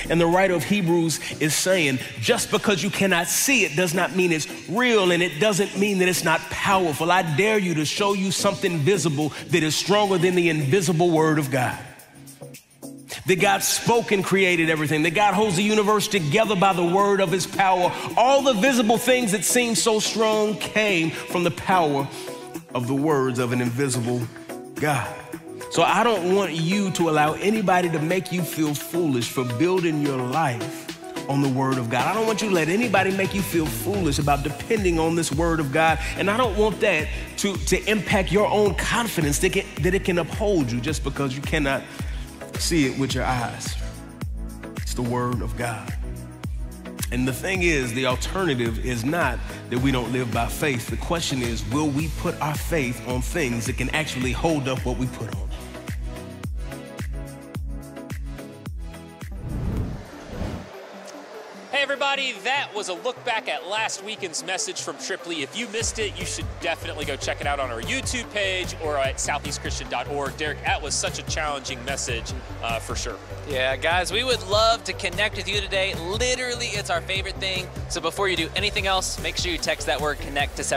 And the writer of Hebrews is saying, just because you cannot see it does not mean it's real, and it doesn't mean that it's not powerful. I dare you to show you something visible that is stronger than the invisible word of God. That God spoke and created everything. That God holds the universe together by the word of his power. All the visible things that seem so strong came from the power of the words of an invisible God. So I don't want you to allow anybody to make you feel foolish for building your life on the word of God. I don't want you to let anybody make you feel foolish about depending on this word of God. And I don't want that to impact your own confidence that it can uphold you just because you cannot see it with your eyes. It's the word of God. And the thing is, the alternative is not that we don't live by faith. The question is, will we put our faith on things that can actually hold up what we put on? Hey everybody, that was a look back at last weekend's message from Tripoli. If you missed it, you should definitely go check it out on our YouTube page or at southeastchristian.org. Derek, that was such a challenging message for sure. Yeah, guys, we would love to connect with you today. Literally, it's our favorite thing. So before you do anything else, make sure you text that word connect to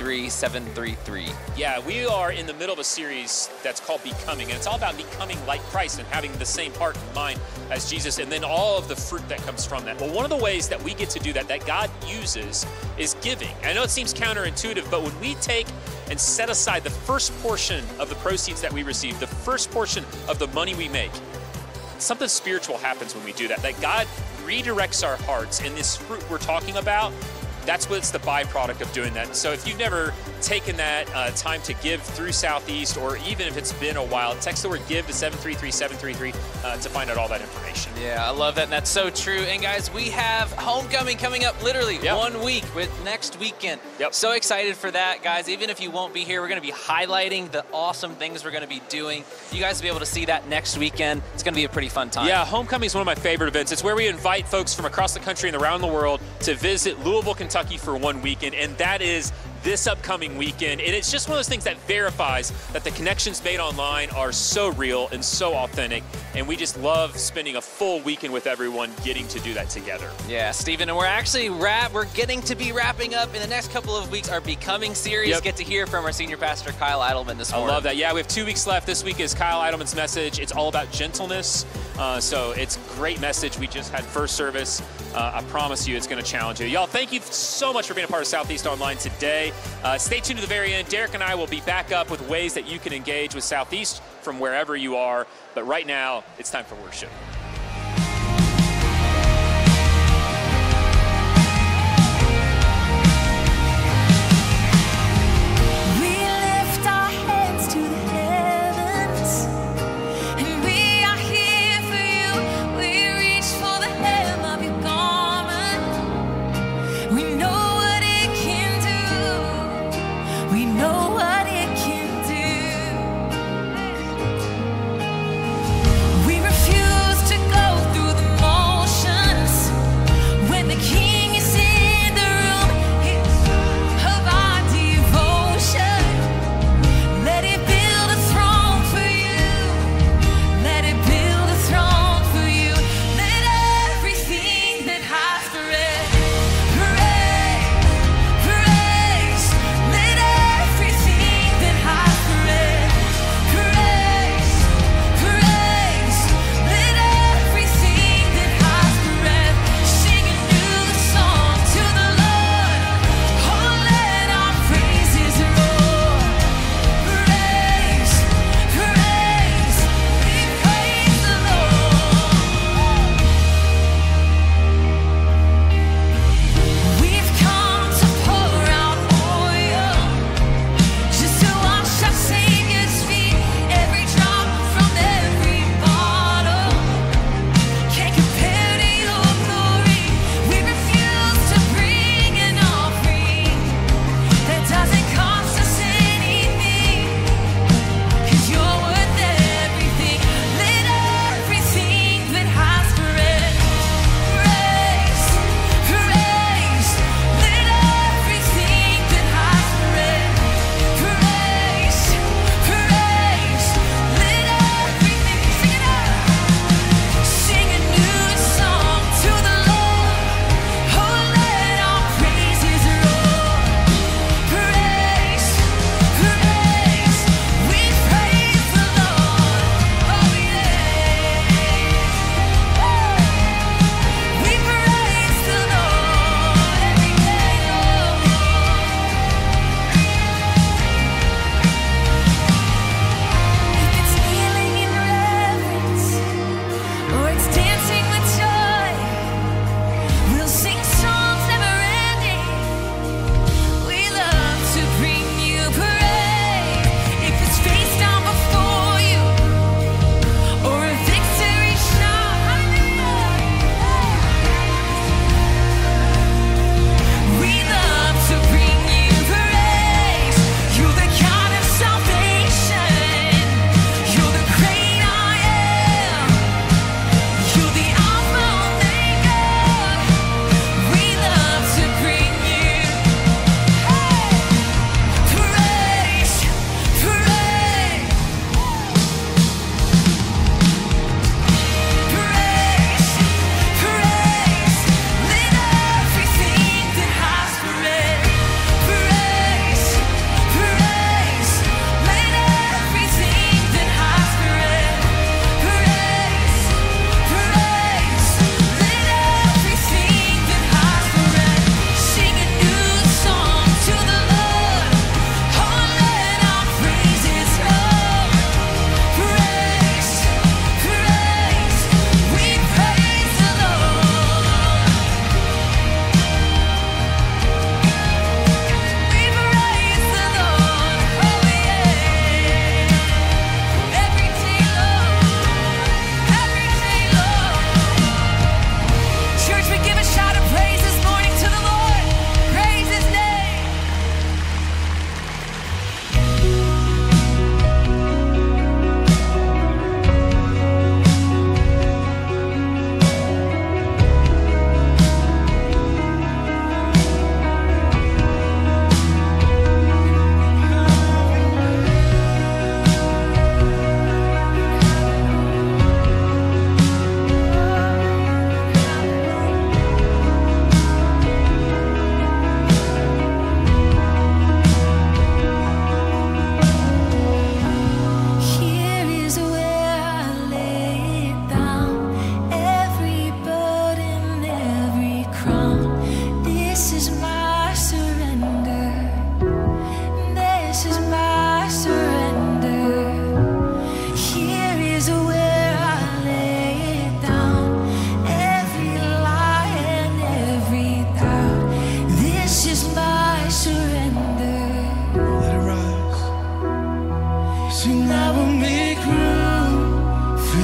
733-733. Yeah, we are in the middle of a series that's called Becoming, and it's all about becoming like Christ and having the same heart and mind as Jesus, and then all of the fruit that comes from that. Well, one of the ways that we get to do that God uses, is giving. I know it seems counterintuitive, but when we take and set aside the first portion of the proceeds that we receive, the first portion of the money we make, something spiritual happens when we do that God redirects our hearts, and this fruit we're talking about, that's what's the byproduct of doing that. So if you've never taken that time to give through Southeast, or even if it's been a while, text the word give to 733-733 to find out all that information. Yeah, I love that, and that's so true. And guys, we have homecoming coming up literally 1 week with next weekend. So excited for that, guys. Even if you won't be here, we're going to be highlighting the awesome things we're going to be doing. You guys will be able to see that next weekend. It's going to be a pretty fun time. Yeah, homecoming is one of my favorite events. It's where we invite folks from across the country and around the world to visit Louisville, Kentucky for 1 weekend, and that is this upcoming weekend. And it's just one of those things that verifies that the connections made online are so real and so authentic, and we just love spending a full weekend with everyone getting to do that together. Yeah, Stephen, and we're actually we're getting to be wrapping up in the next couple of weeks our Becoming series. Get to hear from our senior pastor, Kyle Idleman, this morning. I love that. Yeah, we have 2 weeks left. This week is Kyle Idleman's message. It's all about gentleness. So it's a great message. We just had first service. I promise you it's going to challenge you. Y'all, thank you so much for being a part of Southeast Online today. Stay tuned to the very end. Derek and I will be back up with ways that you can engage with Southeast from wherever you are. But right now, it's time for worship. We refuse to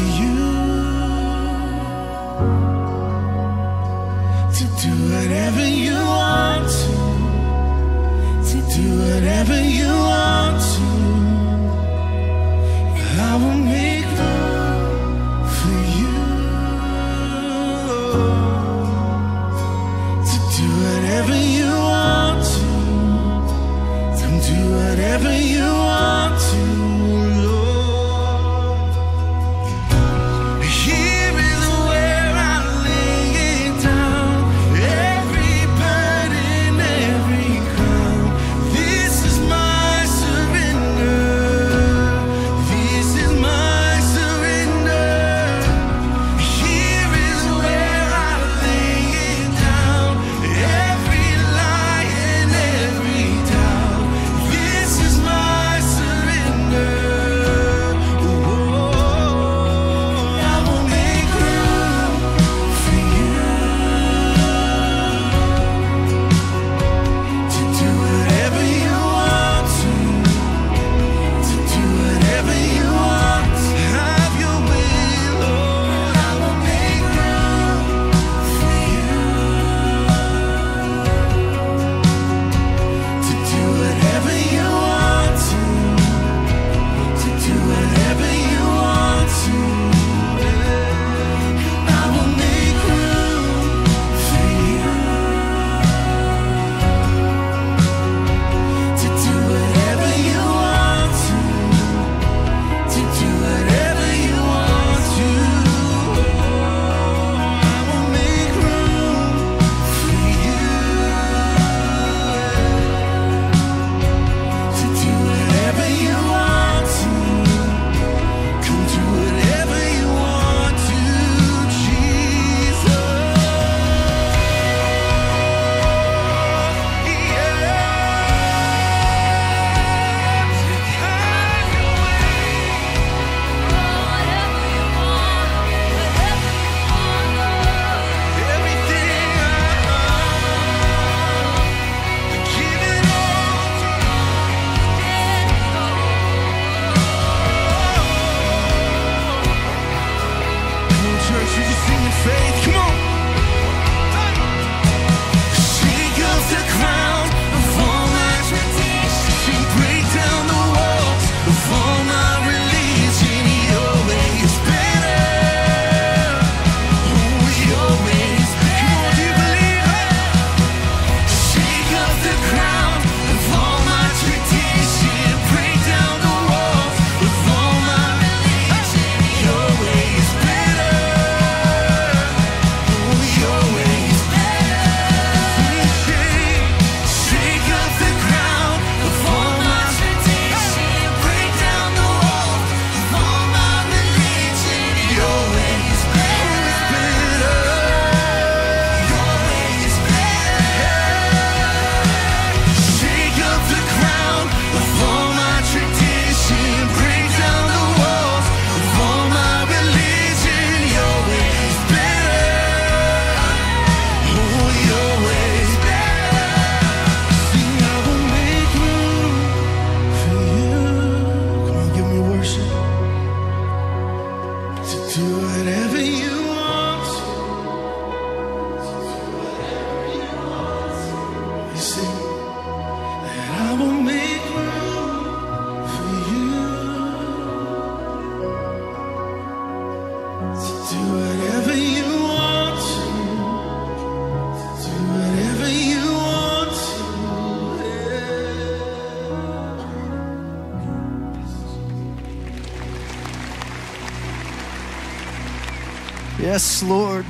you to do whatever you want to do whatever you want to. I will make room for you to do whatever you want to do whatever you want to. Yes, Lord.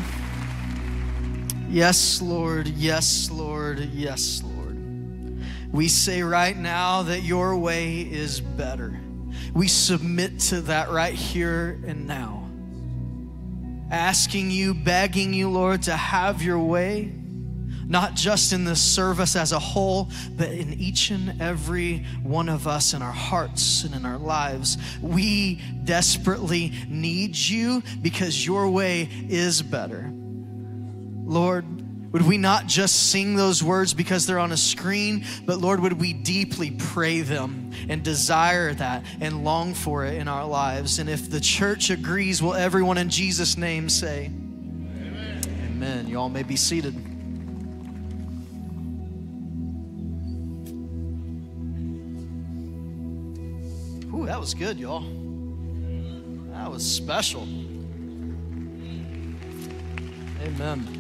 Yes, Lord. Yes, Lord. Yes, Lord. We say right now that your way is better. We submit to that right here and now. Asking you, begging you, Lord, to have your way, not just in this service as a whole, but in each and every one of us, in our hearts and in our lives. We desperately need you because your way is better. Lord, Would we not just sing those words because they're on a screen, but Lord, would we deeply pray them and desire that and long for it in our lives? And if the church agrees, will everyone in Jesus' name say, amen? Amen. You all may be seated. Ooh, that was good, y'all. That was special. Amen.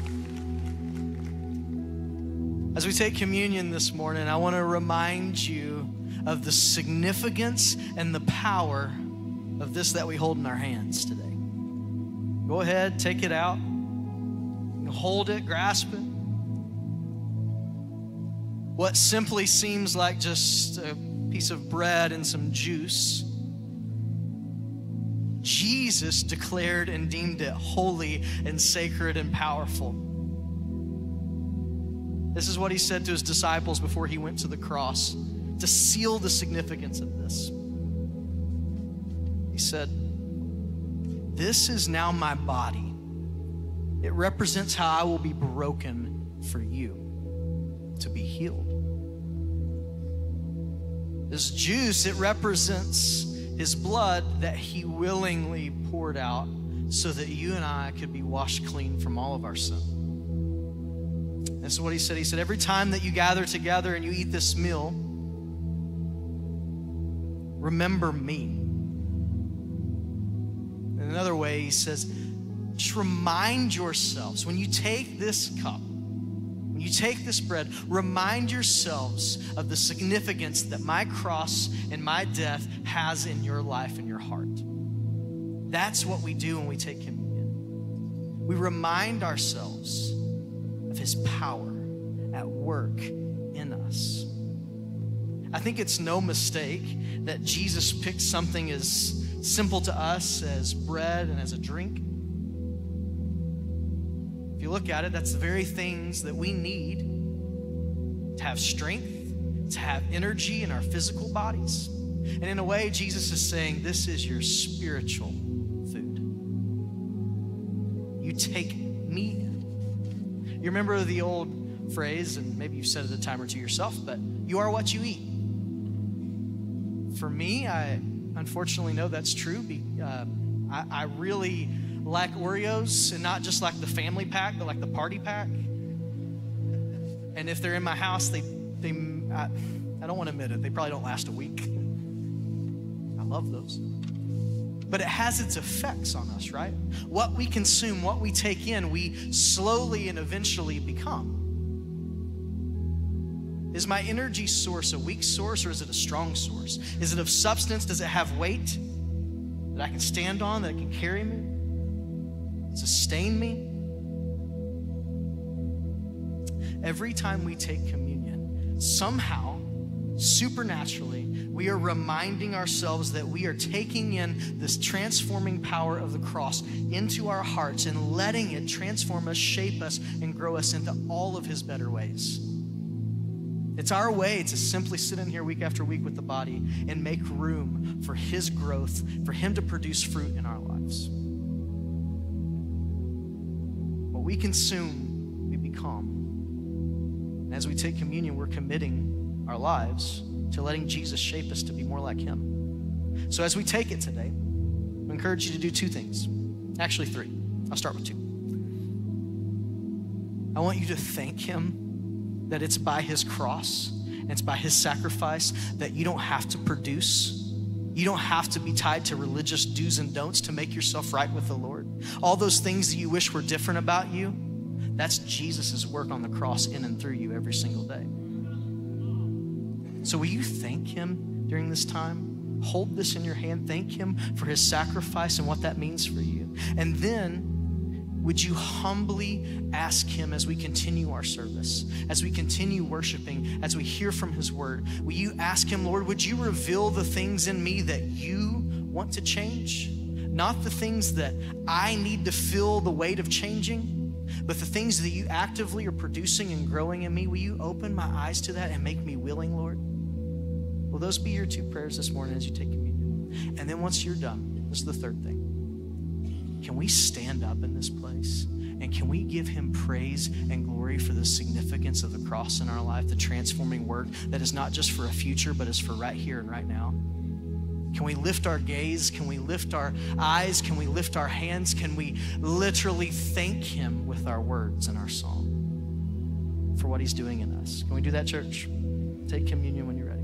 As we take communion this morning, I want to remind you of the significance and the power of this that we hold in our hands today. Go ahead, take it out. Hold it, grasp it. What simply seems like just a piece of bread and some juice, Jesus declared and deemed it holy and sacred and powerful. This is what he said to his disciples before he went to the cross to seal the significance of this. He said, "This is now my body. It represents how I will be broken for you to be healed." This juice, it represents his blood that he willingly poured out so that you and I could be washed clean from all of our sin. This is what he said. He said, every time that you gather together and you eat this meal, remember me. In another way, he says, just remind yourselves, when you take this cup, when you take this bread, remind yourselves of the significance that my cross and my death has in your life and your heart. That's what we do when we take communion. We remind ourselves of his power at work in us. I think it's no mistake that Jesus picked something as simple to us as bread and as a drink. If you look at it, that's the very things that we need to have strength, to have energy in our physical bodies. And in a way, Jesus is saying, this is your spiritual food. You take me in. You remember the old phrase, and maybe you've said it a time or two yourself, but you are what you eat. For me, I unfortunately know that's true. I really like Oreos, and not just like the family pack, but like the party pack. And if they're in my house, I don't want to admit it, they probably don't last a week. I love those. But it has its effects on us, right? What we consume, what we take in, we slowly and eventually become. Is my energy source a weak source, or is it a strong source? Is it of substance? Does it have weight that I can stand on, that can carry me, sustain me? Every time we take communion, somehow, supernaturally, we are reminding ourselves that we are taking in this transforming power of the cross into our hearts and letting it transform us, shape us, and grow us into all of his better ways. It's our way to simply sit in here week after week with the body and make room for his growth, for him to produce fruit in our lives. What we consume, we become. And as we take communion, we're committing our lives to letting Jesus shape us to be more like him. So as we take it today, I encourage you to do two things. Actually, three. I'll start with two. I want you to thank him that it's by his cross and it's by his sacrifice that you don't have to produce. You don't have to be tied to religious do's and don'ts to make yourself right with the Lord. All those things that you wish were different about you, that's Jesus' work on the cross in and through you every single day. So will you thank him during this time? Hold this in your hand. Thank him for his sacrifice and what that means for you. And then would you humbly ask him as we continue our service, as we continue worshiping, as we hear from his word, will you ask him, Lord, would you reveal the things in me that you want to change? Not the things that I need to feel the weight of changing, but the things that you actively are producing and growing in me. Will you open my eyes to that and make me willing, Lord? Will those be your two prayers this morning as you take communion? And then once you're done, this is the third thing. can we stand up in this place? And can we give him praise and glory for the significance of the cross in our life, the transforming work that is not just for a future, but is for right here and right now? Can we lift our gaze? Can we lift our eyes? Can we lift our hands? Can we literally thank him with our words and our song for what he's doing in us? Can we do that, church? Take communion when you're ready.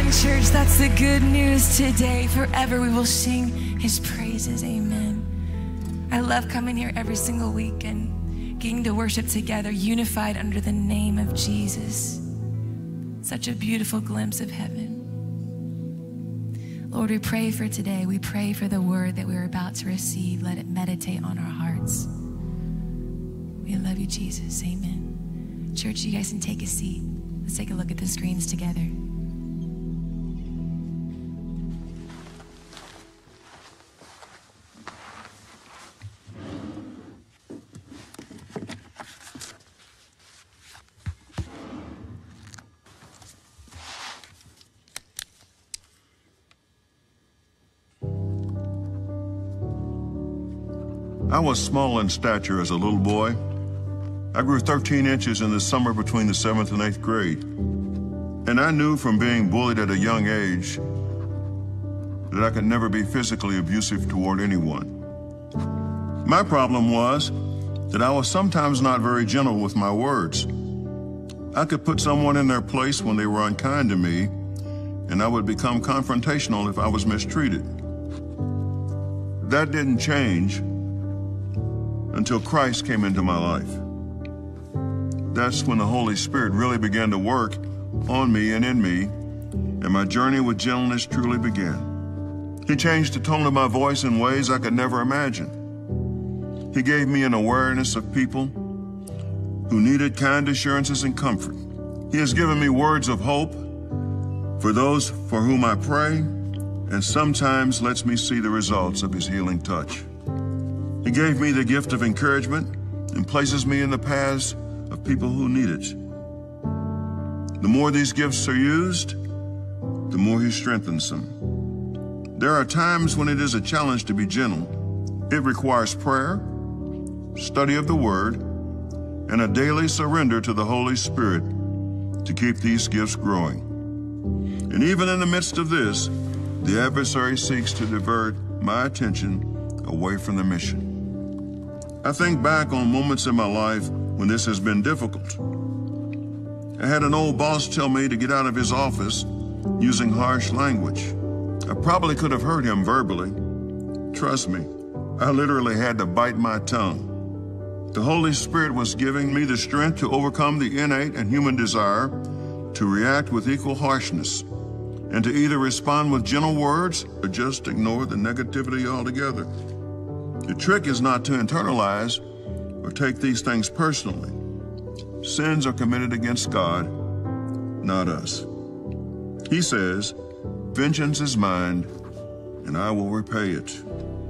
Church, that's the good news today. Forever we will sing his praises. Amen. I love coming here every single week and getting to worship together, unified under the name of Jesus. Such a beautiful glimpse of heaven. Lord, we pray for today. We pray for the word that we're about to receive. Let it meditate on our hearts. We love you, Jesus. Amen. Church, you guys can take a seat. Let's take a look at the screens together. I was small in stature as a little boy. I grew 13 inches in the summer between the 7th and 8th grade. And I knew from being bullied at a young age that I could never be physically abusive toward anyone. My problem was that I was sometimes not very gentle with my words. I could put someone in their place when they were unkind to me, and I would become confrontational if I was mistreated. That didn't change until Christ came into my life. That's when the Holy Spirit really began to work on me and in me, and my journey with gentleness truly began. He changed the tone of my voice in ways I could never imagine. He gave me an awareness of people who needed kind assurances and comfort. He has given me words of hope for those for whom I pray, and sometimes lets me see the results of his healing touch. He gave me the gift of encouragement and places me in the paths of people who need it. The more these gifts are used, the more he strengthens them. There are times when it is a challenge to be gentle. It requires prayer, study of the word, and a daily surrender to the Holy Spirit to keep these gifts growing. And even in the midst of this, the adversary seeks to divert my attention away from the mission. I think back on moments in my life when this has been difficult. I had an old boss tell me to get out of his office using harsh language. I probably could have hurt him verbally. Trust me, I literally had to bite my tongue. The Holy Spirit was giving me the strength to overcome the innate and human desire to react with equal harshness and to either respond with gentle words or just ignore the negativity altogether. The trick is not to internalize or take these things personally. Sins are committed against God, not us. He says, "Vengeance is mine, and I will repay it."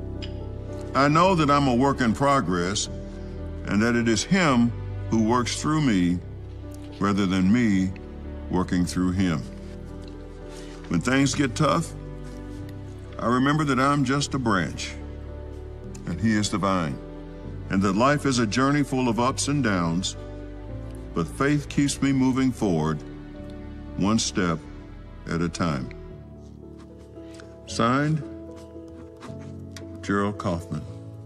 I know that I'm a work in progress, and that it is him who works through me rather than me working through him. When things get tough, I remember that I'm just a branch, and he is the vine, and that life is a journey full of ups and downs, but faith keeps me moving forward, one step at a time. Signed, Gerald Kaufman.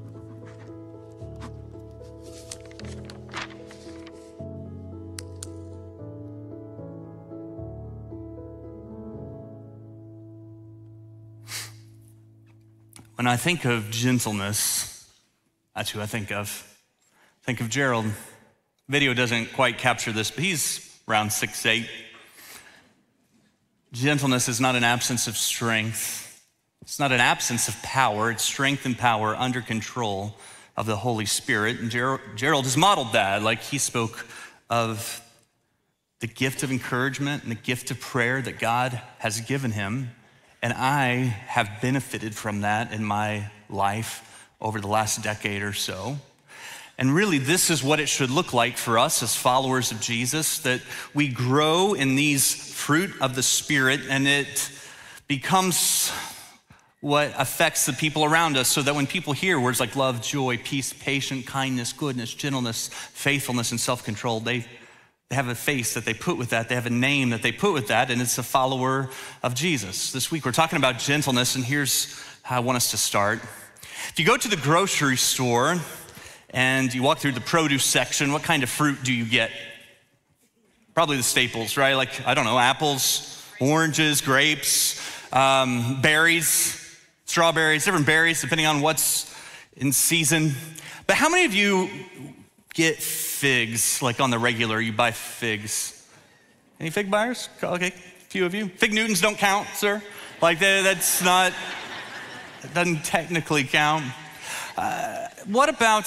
When I think of gentleness, that's who I think of. Think of Gerald. Video doesn't quite capture this, but he's around 6'8". Gentleness is not an absence of strength. It's not an absence of power. It's strength and power under control of the Holy Spirit. And Gerald has modeled that. Like, he spoke of the gift of encouragement and the gift of prayer that God has given him. And I have benefited from that in my life over the last decade or so. And really, this is what it should look like for us as followers of Jesus, that we grow in these fruit of the Spirit, and it becomes what affects the people around us, so that when people hear words like love, joy, peace, patience, kindness, goodness, gentleness, faithfulness, and self-control, they have a face that they put with that. They have a name that they put with that, and it's a follower of Jesus. This week we're talking about gentleness, and here's how I want us to start. If you go to the grocery store and you walk through the produce section, what kind of fruit do you get? Probably the staples, right? Like, I don't know, apples, oranges, grapes, berries, strawberries, different berries, depending on what's in season. But how many of you get figs, like on the regular, you buy figs? Any fig buyers? Okay, a few of you. Fig Newtons don't count, sir. Like that's not, it doesn't technically count. What about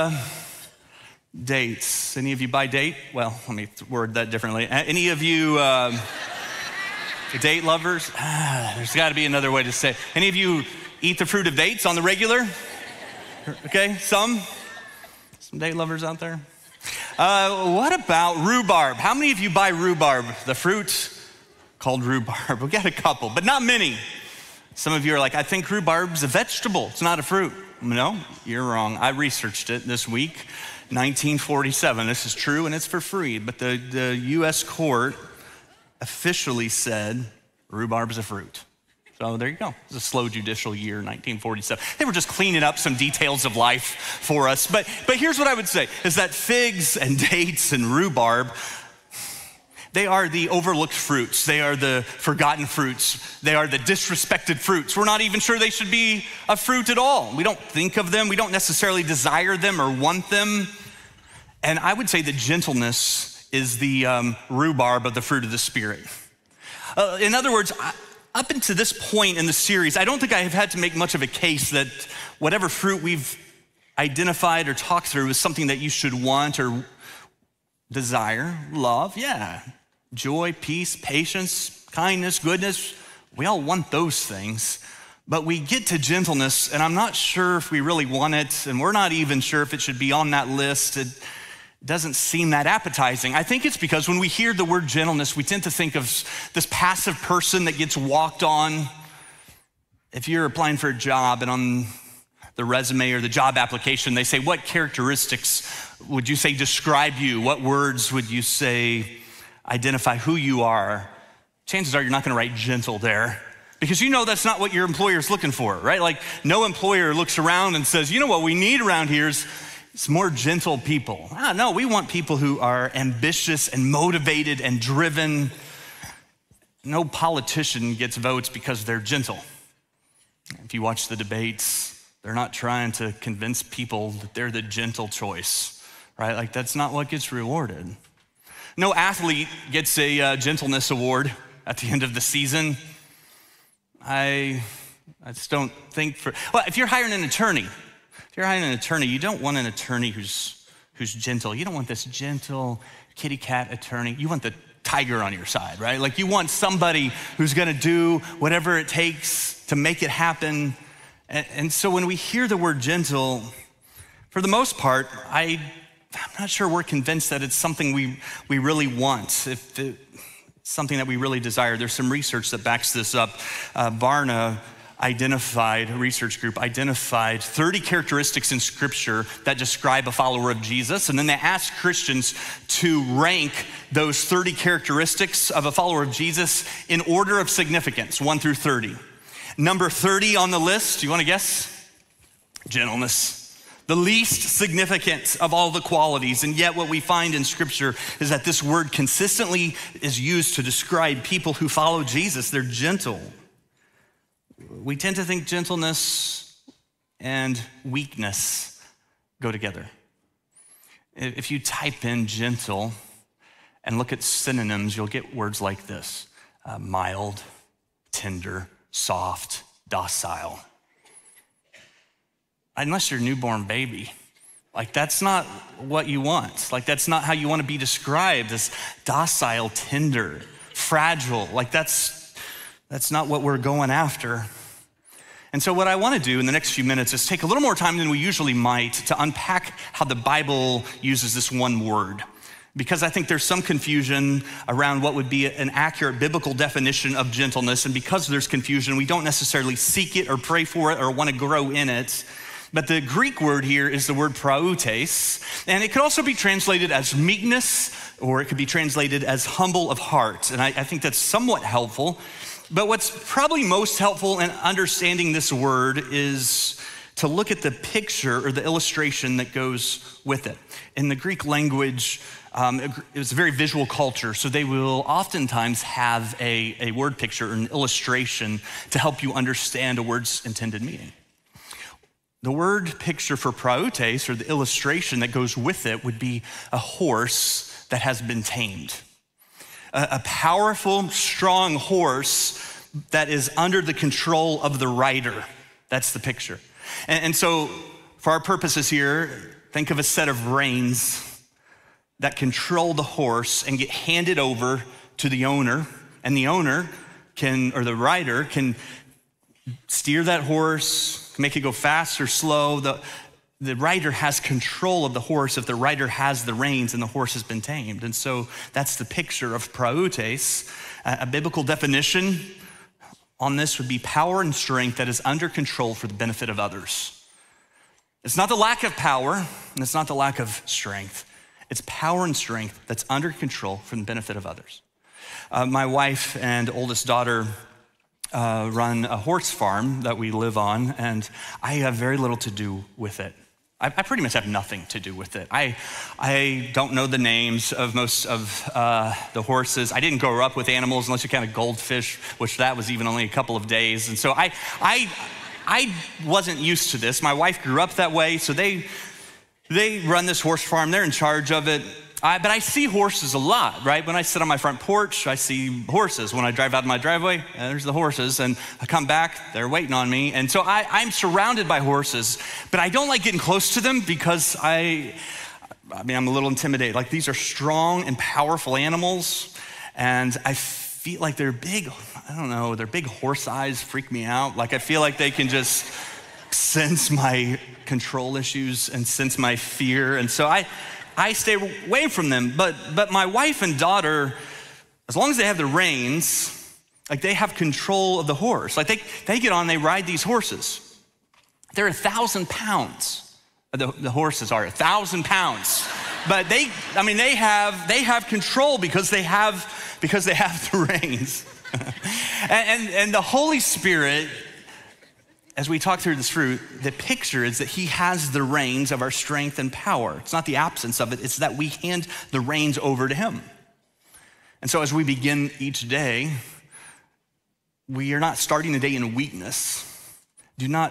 dates? Any of you buy date? Well, let me word that differently. Any of you date lovers? There's got to be another way to say it. Any of you eat the fruit of dates on the regular? Okay, some date lovers out there. What about rhubarb? How many of you buy rhubarb? The fruit called rhubarb. We got a couple, but not many. Some of you are like, I think rhubarb's a vegetable. It's not a fruit. No, you're wrong. I researched it this week. 1947. This is true and it's for free. But the U.S. court officially said rhubarb is a fruit. So there you go. It's a slow judicial year, 1947. They were just cleaning up some details of life for us. But here's what I would say, is that figs and dates and rhubarb, they are the overlooked fruits. They are the forgotten fruits. They are the disrespected fruits. We're not even sure they should be a fruit at all. We don't think of them. We don't necessarily desire them or want them. And I would say that gentleness is the rhubarb of the fruit of the Spirit. In other words, up until this point in the series, I don't think I have had to make much of a case that whatever fruit we've identified or talked through is something that you should want or desire. Love, yeah. Joy, peace, patience, kindness, goodness. We all want those things. But we get to gentleness, and I'm not sure if we really want it, and we're not even sure if it should be on that list. It doesn't seem that appetizing. I think it's because when we hear the word gentleness, we tend to think of this passive person that gets walked on. If you're applying for a job and on the resume or the job application, they say, what characteristics would you say describe you? What words would you say identify who you are? Chances are you're not gonna write gentle there, because you know that's not what your employer's looking for, right? Like no employer looks around and says, you know what we need around here is it's more gentle people. No, we want people who are ambitious and motivated and driven. No politician gets votes because they're gentle. If you watch the debates, they're not trying to convince people that they're the gentle choice, right? Like that's not what gets rewarded. No athlete gets a gentleness award at the end of the season. I just don't think well, if you're hiring an attorney, you don't want an attorney who's gentle. You don't want this gentle kitty cat attorney. You want the tiger on your side, right? Like you want somebody who's gonna do whatever it takes to make it happen. And so when we hear the word gentle, for the most part, I'm not sure we're convinced that it's something we really want, if it's something that we really desire. There's some research that backs this up. Barna research group identified 30 characteristics in Scripture that describe a follower of Jesus, and then they asked Christians to rank those 30 characteristics of a follower of Jesus in order of significance, 1 through 30. Number 30 on the list, do you want to guess? Gentleness. The least significant of all the qualities, and yet what we find in Scripture is that this word consistently is used to describe people who follow Jesus. They're gentle. We tend to think gentleness and weakness go together. If you type in gentle and look at synonyms, you'll get words like this: mild, tender, soft, docile. Unless you're a newborn baby, like that's not what you want. Like that's not how you want to be described, as docile, tender, fragile. Like that's not what we're going after. And so what I want to do in the next few minutes is take a little more time than we usually might to unpack how the Bible uses this one word, because I think there's some confusion around what would be an accurate biblical definition of gentleness. And because there's confusion, we don't necessarily seek it or pray for it or want to grow in it. But the Greek word here is the word prautes, and it could also be translated as meekness, or it could be translated as humble of heart. And I think that's somewhat helpful. But what's probably most helpful in understanding this word is to look at the picture or the illustration that goes with it. In the Greek language, it was a very visual culture, so they will oftentimes have a word picture or an illustration to help you understand a word's intended meaning. The word picture for praotes, or the illustration that goes with it, would be a horse that has been tamed. A powerful, strong horse that is under the control of the rider. That's the picture. And so for our purposes here, think of a set of reins that control the horse and get handed over to the owner, and the owner can, or the rider can steer that horse, make it go fast or slow. The rider has control of the horse if the rider has the reins and the horse has been tamed. And so that's the picture of praotes. A biblical definition on this would be power and strength that is under control for the benefit of others. It's not the lack of power, and it's not the lack of strength. It's power and strength that's under control for the benefit of others. My wife and oldest daughter run a horse farm that we live on, and I have very little to do with it. I pretty much have nothing to do with it. I don't know the names of most of the horses. I didn't grow up with animals unless you count a goldfish, which that was even only a couple of days. And so I wasn't used to this. My wife grew up that way, so they run this horse farm. They're in charge of it. But I see horses a lot, right? When I sit on my front porch, I see horses. When I drive out of my driveway, there's the horses. And I come back, they're waiting on me. And so I'm surrounded by horses, but I don't like getting close to them because I'm a little intimidated. Like, these are strong and powerful animals, and I feel like they're big. I don't know, their big horse eyes freak me out. Like, I feel like they can just sense my control issues and sense my fear. And so I stay away from them, but my wife and daughter, as long as they have the reins, like, they have control of the horse. Like, they get on, they ride these horses. They're 1,000 pounds. The horses are 1,000 pounds, but they have control because they have the reins. and the Holy Spirit, as we talk through this fruit, the picture is that he has the reins of our strength and power. It's not the absence of it, it's that we hand the reins over to him. And so as we begin each day, we are not starting the day in weakness. Do not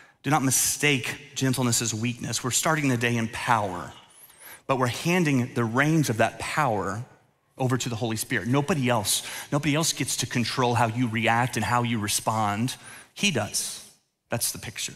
mistake gentleness as weakness. We're starting the day in power, but we're handing the reins of that power over to the Holy Spirit. Nobody else gets to control how you react and how you respond. He does. That's the picture.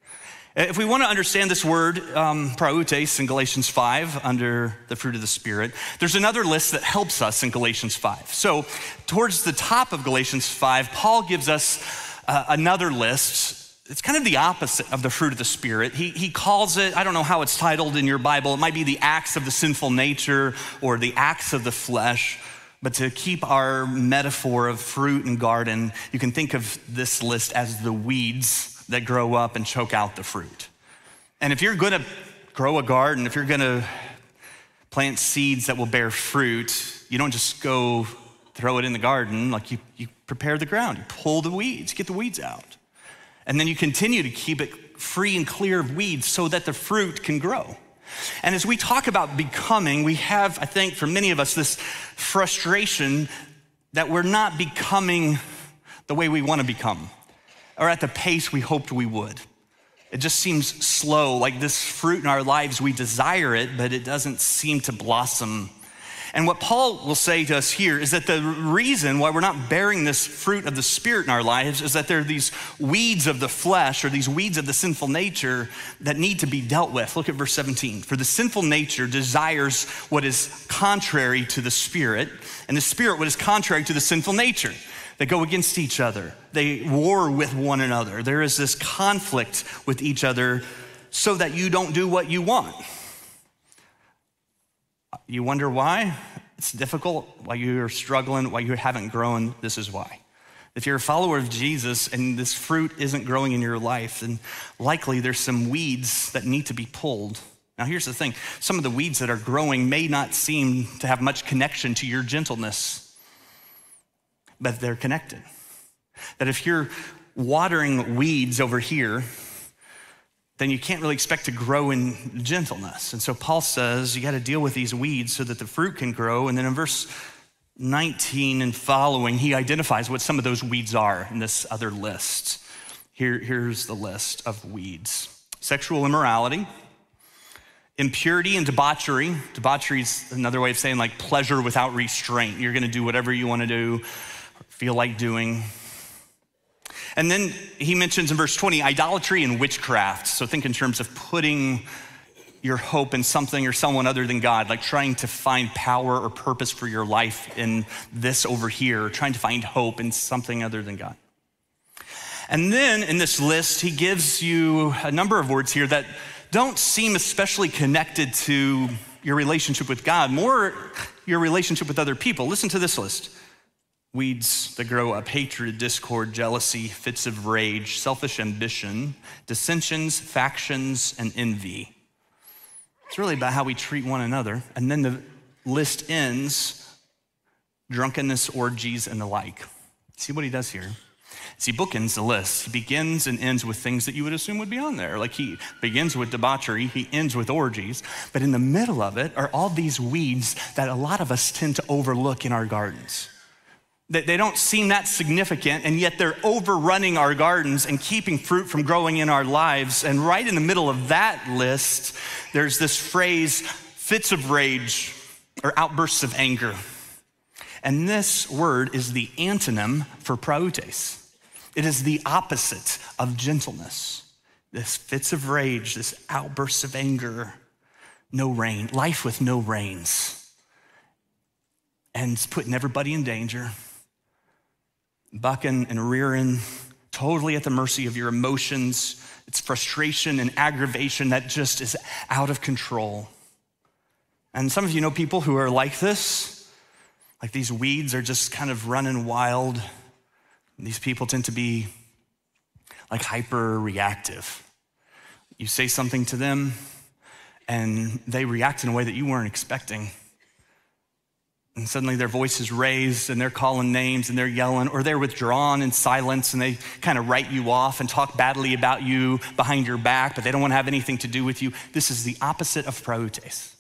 If we want to understand this word, praotes, in Galatians 5, under the fruit of the Spirit, there's another list that helps us in Galatians 5. So towards the top of Galatians 5, Paul gives us another list. It's kind of the opposite of the fruit of the Spirit. He calls it, I don't know how it's titled in your Bible, it might be the acts of the sinful nature or the acts of the flesh. But to keep our metaphor of fruit and garden, you can think of this list as the weeds that grow up and choke out the fruit. And if you're gonna grow a garden, if you're gonna plant seeds that will bear fruit, you don't just go throw it in the garden. Like, you prepare the ground, you pull the weeds, get the weeds out. And then you continue to keep it free and clear of weeds so that the fruit can grow. And as we talk about becoming, we have, I think, for many of us, this frustration that we're not becoming the way we want to become, or at the pace we hoped we would. It just seems slow, like this fruit in our lives, we desire it, but it doesn't seem to blossom. And what Paul will say to us here is that the reason why we're not bearing this fruit of the Spirit in our lives is that there are these weeds of the flesh, or these weeds of the sinful nature, that need to be dealt with. Look at verse 17. For the sinful nature desires what is contrary to the Spirit, and the Spirit what is contrary to the sinful nature. They go against each other. They war with one another. There is this conflict with each other so that you don't do what you want. You wonder why? It's difficult, why you're struggling, why you haven't grown. This is why. If you're a follower of Jesus and this fruit isn't growing in your life, then likely there's some weeds that need to be pulled. Now here's the thing. Some of the weeds that are growing may not seem to have much connection to your gentleness, but they're connected. That if you're watering weeds over here, then you can't really expect to grow in gentleness. And so Paul says you got to deal with these weeds so that the fruit can grow. And then in verse 19 and following, he identifies what some of those weeds are in this other list. Here's the list of weeds: sexual immorality, impurity and debauchery. Debauchery is another way of saying like pleasure without restraint. You're going to do whatever you want to do, feel like doing. And then he mentions in verse 20, idolatry and witchcraft. So think in terms of putting your hope in something or someone other than God, like trying to find power or purpose for your life in this over here, trying to find hope in something other than God. And then in this list, he gives you a number of words here that don't seem especially connected to your relationship with God, more your relationship with other people. Listen to this list. Weeds that grow up: hatred, discord, jealousy, fits of rage, selfish ambition, dissensions, factions, and envy. It's really about how we treat one another. And then the list ends: drunkenness, orgies, and the like. See what he does here? He bookends the list. He begins and ends with things that you would assume would be on there. Like he begins with debauchery, he ends with orgies. But in the middle of it are all these weeds that a lot of us tend to overlook in our gardens. They don't seem that significant, and yet they're overrunning our gardens and keeping fruit from growing in our lives. And right in the middle of that list, there's this phrase, fits of rage or outbursts of anger. And this word is the antonym for prautes. It is the opposite of gentleness. This fits of rage, this outbursts of anger, no rain, life with no reins. And it's putting everybody in danger. Bucking and rearing, totally at the mercy of your emotions. It's frustration and aggravation that just is out of control. And some of you know people who are like this, like these weeds are just kind of running wild. These people tend to be like hyper reactive. You say something to them and they react in a way that you weren't expecting. And suddenly their voice is raised and they're calling names and they're yelling, or they're withdrawn in silence and they kind of write you off and talk badly about you behind your back, but they don't want to have anything to do with you. This is the opposite of prautes.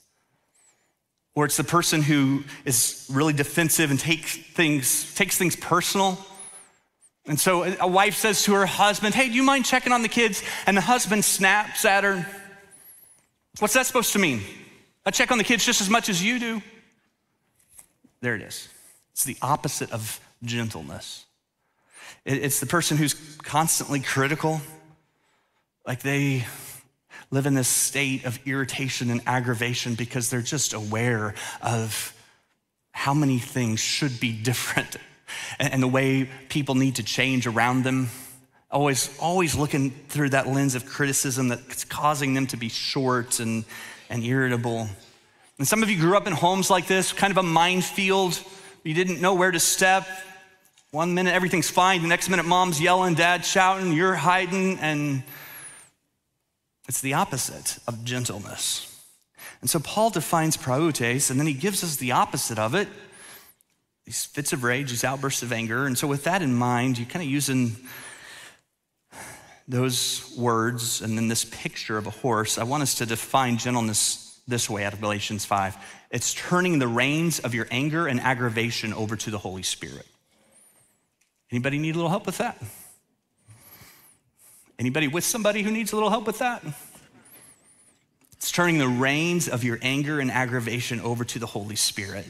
Or it's the person who is really defensive and takes things personal. And so a wife says to her husband, hey, do you mind checking on the kids? And the husband snaps at her. What's that supposed to mean? I check on the kids just as much as you do. There it is. It's the opposite of gentleness. It's the person who's constantly critical, like they live in this state of irritation and aggravation because they're just aware of how many things should be different and the way people need to change around them. Always looking through that lens of criticism that's causing them to be short and irritable. And some of you grew up in homes like this, kind of a minefield. You didn't know where to step. One minute everything's fine, the next minute mom's yelling, dad's shouting, you're hiding, and it's the opposite of gentleness. And so Paul defines prautes, and then he gives us the opposite of it, these fits of rage, these outbursts of anger. And so with that in mind, you kind of using those words and then this picture of a horse, I want us to define gentleness this way out of Galatians 5. It's turning the reins of your anger and aggravation over to the Holy Spirit. Anybody need a little help with that? Anybody with somebody who needs a little help with that? It's turning the reins of your anger and aggravation over to the Holy Spirit.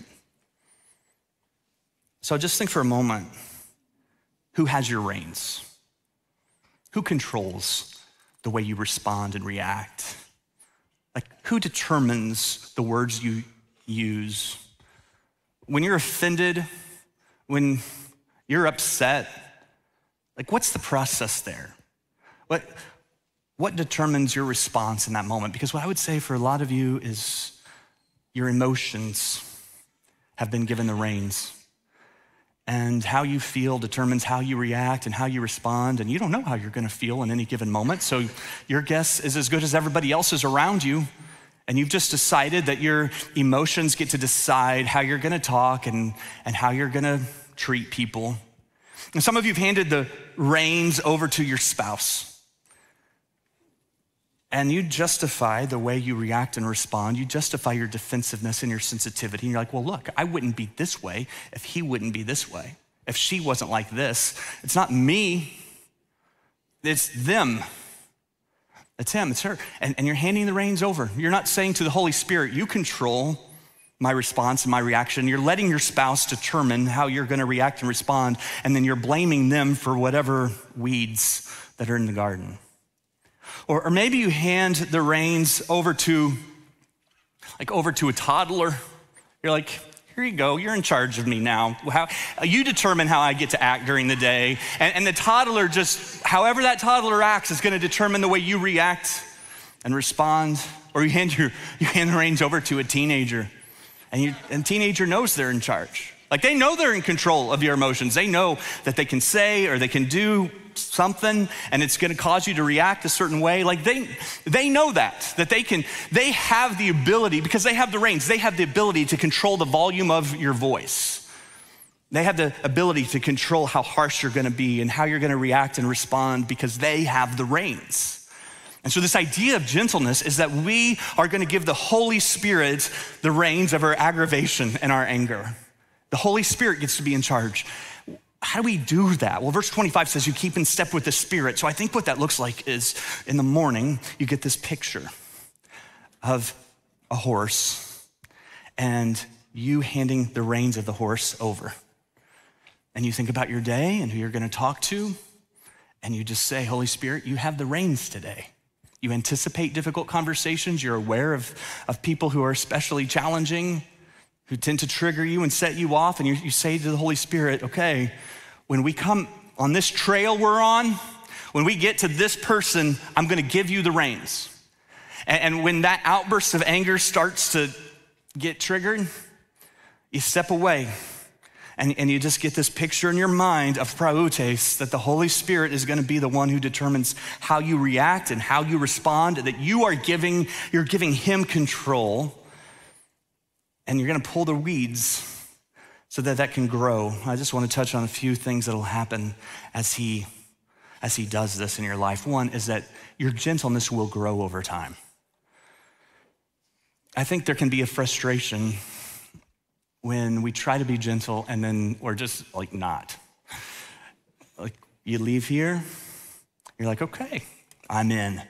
So just think for a moment, who has your reins? Who controls the way you respond and react? Like, who determines the words you use? When you're offended, when you're upset, like, what's the process there? What determines your response in that moment? Because what I would say for a lot of you is your emotions have been given the reins. And how you feel determines how you react and how you respond. And you don't know how you're going to feel in any given moment. So your guess is as good as everybody else's around you. And you've just decided that your emotions get to decide how you're going to talk and how you're going to treat people. And some of you have handed the reins over to your spouse. and you justify the way you react and respond. You justify your defensiveness and your sensitivity. And you're like, well, look, I wouldn't be this way if he wouldn't be this way. If she wasn't like this. It's not me, it's them. It's him, it's her. And you're handing the reins over. You're not saying to the Holy Spirit, you control my response and my reaction. You're letting your spouse determine how you're gonna react and respond, and then you're blaming them for whatever weeds that are in the garden. Or maybe you hand the reins over to a toddler. You're like, here you go, you're in charge of me now. You determine how I get to act during the day. And the toddler however that toddler acts is gonna determine the way you react and respond. Or you hand the reins over to a teenager, and the teenager knows they're in charge. Like, they know they're in control of your emotions. They know that they can say or they can do something and it's gonna cause you to react a certain way. Like, they know that they have the ability, because they have the reins, they have the ability to control the volume of your voice. They have the ability to control how harsh you're gonna be and how you're gonna react and respond, because they have the reins. And so this idea of gentleness is that we are gonna give the Holy Spirit the reins of our aggravation and our anger. The Holy Spirit gets to be in charge. How do we do that? Well, verse 25 says you keep in step with the Spirit. So I think what that looks like is, in the morning, you get this picture of a horse and you handing the reins of the horse over. And you think about your day and who you're gonna talk to, and you just say, Holy Spirit, you have the reins today. You anticipate difficult conversations. You're aware of people who are especially challenging, who tend to trigger you and set you off. And you say to the Holy Spirit, okay, when we come on this trail we're on, when we get to this person, I'm gonna give you the reins. And when that outburst of anger starts to get triggered, you step away. And you just get this picture in your mind of prautes, that the Holy Spirit is gonna be the one who determines how you react and how you respond, that you're giving him control, and you're gonna pull the weeds so that can grow. I just wanna touch on a few things that'll happen as he does this in your life. One is that your gentleness will grow over time. I think there can be a frustration when we try to be gentle and then we're just like not. Like, you leave here, you're like, okay, I'm in.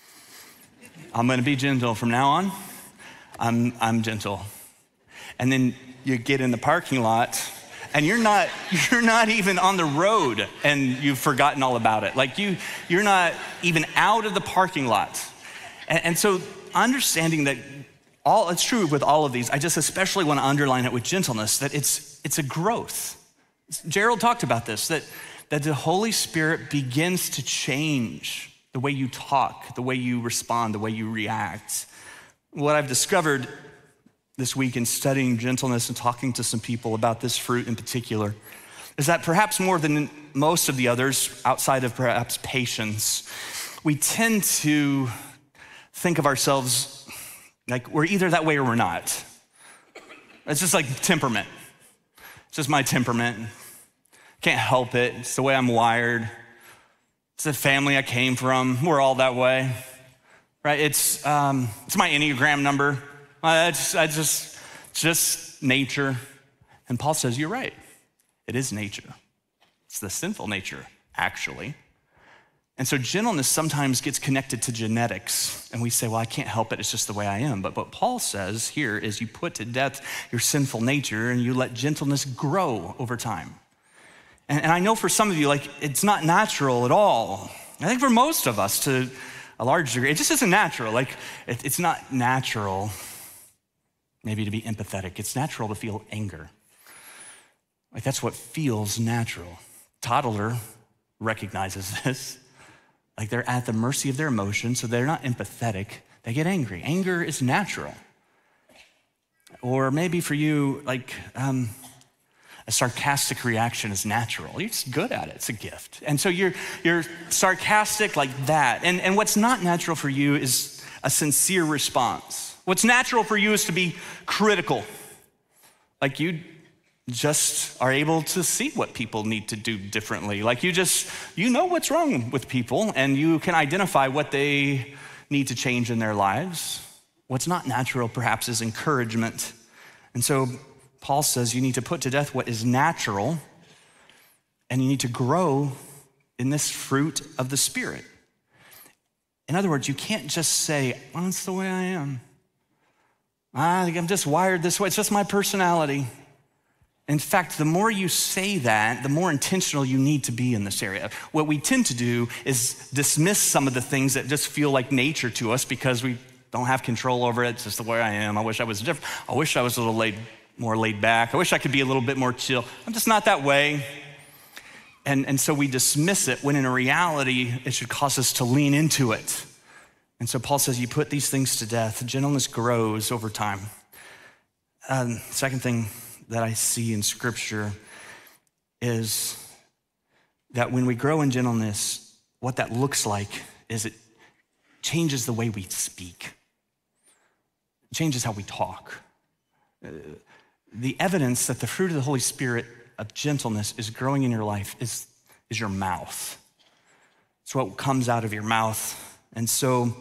I'm gonna be gentle from now on. I'm gentle. And then you get in the parking lot and you're not even on the road and you've forgotten all about it. Like, you're not even out of the parking lot. And so understanding that it's true with all of these. I just especially want to underline it with gentleness, that it's a growth. Gerald talked about this, that the Holy Spirit begins to change the way you talk, the way you respond, the way you react. What I've discovered this week in studying gentleness and talking to some people about this fruit in particular is that perhaps more than most of the others, outside of perhaps patience, we tend to think of ourselves like we're either that way or we're not. It's just like temperament. It's just my temperament. Can't help it. It's the way I'm wired. It's the family I came from. We're all that way, right? It's my Enneagram number. It's just nature. And Paul says, you're right. It is nature. It's the sinful nature, actually. And so gentleness sometimes gets connected to genetics. And we say, well, I can't help it. It's just the way I am. But what Paul says here is you put to death your sinful nature and you let gentleness grow over time. And I know for some of you, like, it's not natural at all. I think for most of us, to a large degree, it just isn't natural. Like, it's not natural maybe to be empathetic. It's natural to feel anger. Like, that's what feels natural. Toddler recognizes this. Like, they're at the mercy of their emotions, so they're not empathetic. They get angry. Anger is natural. Or maybe for you, like, a sarcastic reaction is natural. You're just good at it. It's a gift. And so you're sarcastic like that. And what's not natural for you is a sincere response. What's natural for you is to be critical. Like, you just are able to see what people need to do differently. Like, you know what's wrong with people and you can identify what they need to change in their lives. What's not natural, perhaps, is encouragement. And so Paul says you need to put to death what is natural, and you need to grow in this fruit of the Spirit. In other words, you can't just say, well, that's the way I am. I'm just wired this way. It's just my personality. In fact, the more you say that, the more intentional you need to be in this area. What we tend to do is dismiss some of the things that just feel like nature to us because we don't have control over it. It's just the way I am. I wish I was different. I wish I was a little more laid back. I wish I could be a little bit more chill. I'm just not that way. And so we dismiss it when in reality, it should cause us to lean into it. And so Paul says you put these things to death. Gentleness grows over time. Second thing that I see in Scripture is that when we grow in gentleness, what that looks like is it changes the way we speak. It changes how we talk. The evidence that the fruit of the Holy Spirit of gentleness is growing in your life is your mouth. It's what comes out of your mouth. And so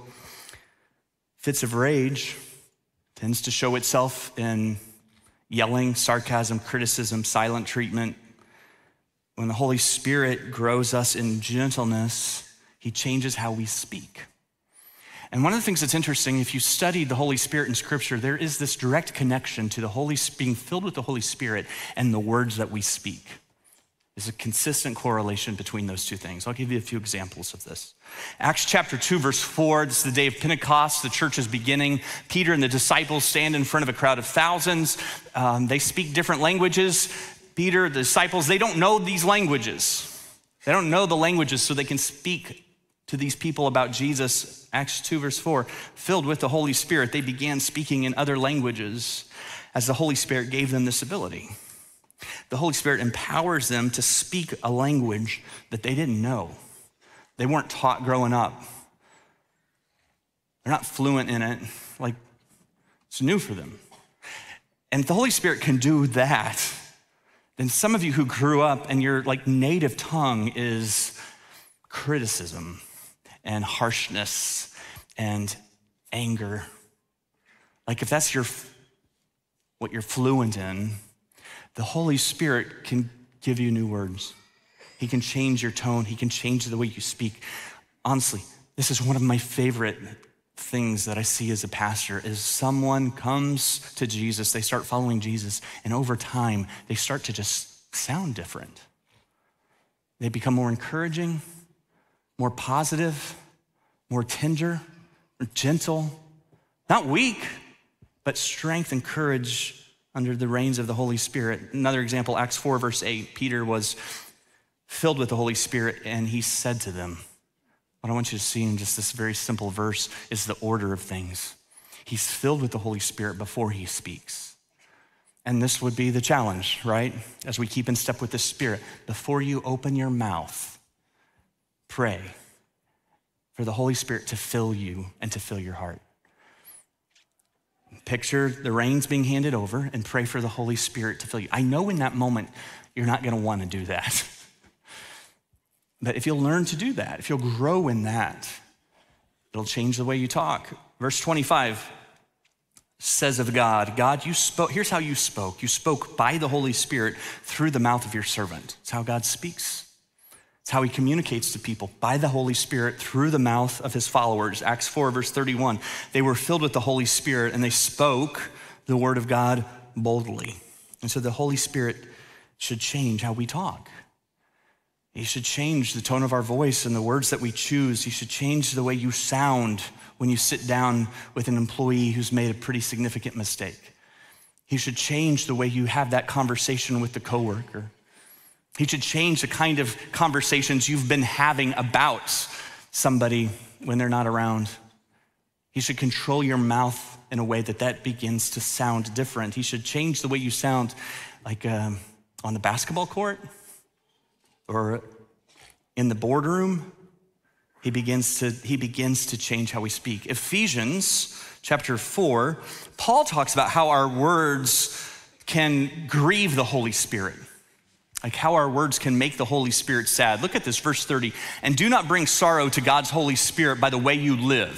fits of rage tends to show itself in yelling, sarcasm, criticism, silent treatment. When the Holy Spirit grows us in gentleness, he changes how we speak. And one of the things that's interesting, if you study the Holy Spirit in Scripture, there is this direct connection to being filled with the Holy Spirit and the words that we speak. There's a consistent correlation between those two things. I'll give you a few examples of this. Acts chapter 2, verse 4, this is the day of Pentecost. The church is beginning. Peter and the disciples stand in front of a crowd of thousands. They speak different languages. Peter, the disciples, they don't know these languages. They don't know the languages so they can speak to these people about Jesus. Acts 2, verse 4, filled with the Holy Spirit, they began speaking in other languages as the Holy Spirit gave them this ability. The Holy Spirit empowers them to speak a language that they didn't know. They weren't taught growing up. They're not fluent in it, like it's new for them. And if the Holy Spirit can do that, then some of you who grew up and your like native tongue is criticism and harshness and anger. Like if that's what you're fluent in, the Holy Spirit can give you new words. He can change your tone. He can change the way you speak. Honestly, this is one of my favorite things that I see as a pastor is someone comes to Jesus, they start following Jesus, and over time, they start to just sound different. They become more encouraging, more positive, more tender, more gentle, not weak, but strength and courage under the reins of the Holy Spirit. Another example, Acts 4, verse 8, Peter was filled with the Holy Spirit and he said to them, what I want you to see in just this very simple verse is the order of things. He's filled with the Holy Spirit before he speaks. And this would be the challenge, right? As we keep in step with the Spirit, before you open your mouth, pray for the Holy Spirit to fill you and to fill your heart. Picture the reins being handed over and pray for the Holy Spirit to fill you. I know in that moment, you're not gonna wanna do that. But if you'll learn to do that, if you'll grow in that, it'll change the way you talk. Verse 25 says of God, God, you spoke, here's how you spoke. You spoke by the Holy Spirit through the mouth of your servant. It's how God speaks. It's how he communicates to people, by the Holy Spirit through the mouth of his followers. Acts 4, verse 31, they were filled with the Holy Spirit and they spoke the word of God boldly. And so the Holy Spirit should change how we talk. He should change the tone of our voice and the words that we choose. He should change the way you sound when you sit down with an employee who's made a pretty significant mistake. He should change the way you have that conversation with the coworker. He should change the kind of conversations you've been having about somebody when they're not around. He should control your mouth in a way that begins to sound different. He should change the way you sound, like on the basketball court or in the boardroom. He begins to change how we speak. Ephesians chapter 4, Paul talks about how our words can grieve the Holy Spirit. Like how our words can make the Holy Spirit sad. Look at this, verse 30. And do not bring sorrow to God's Holy Spirit by the way you live.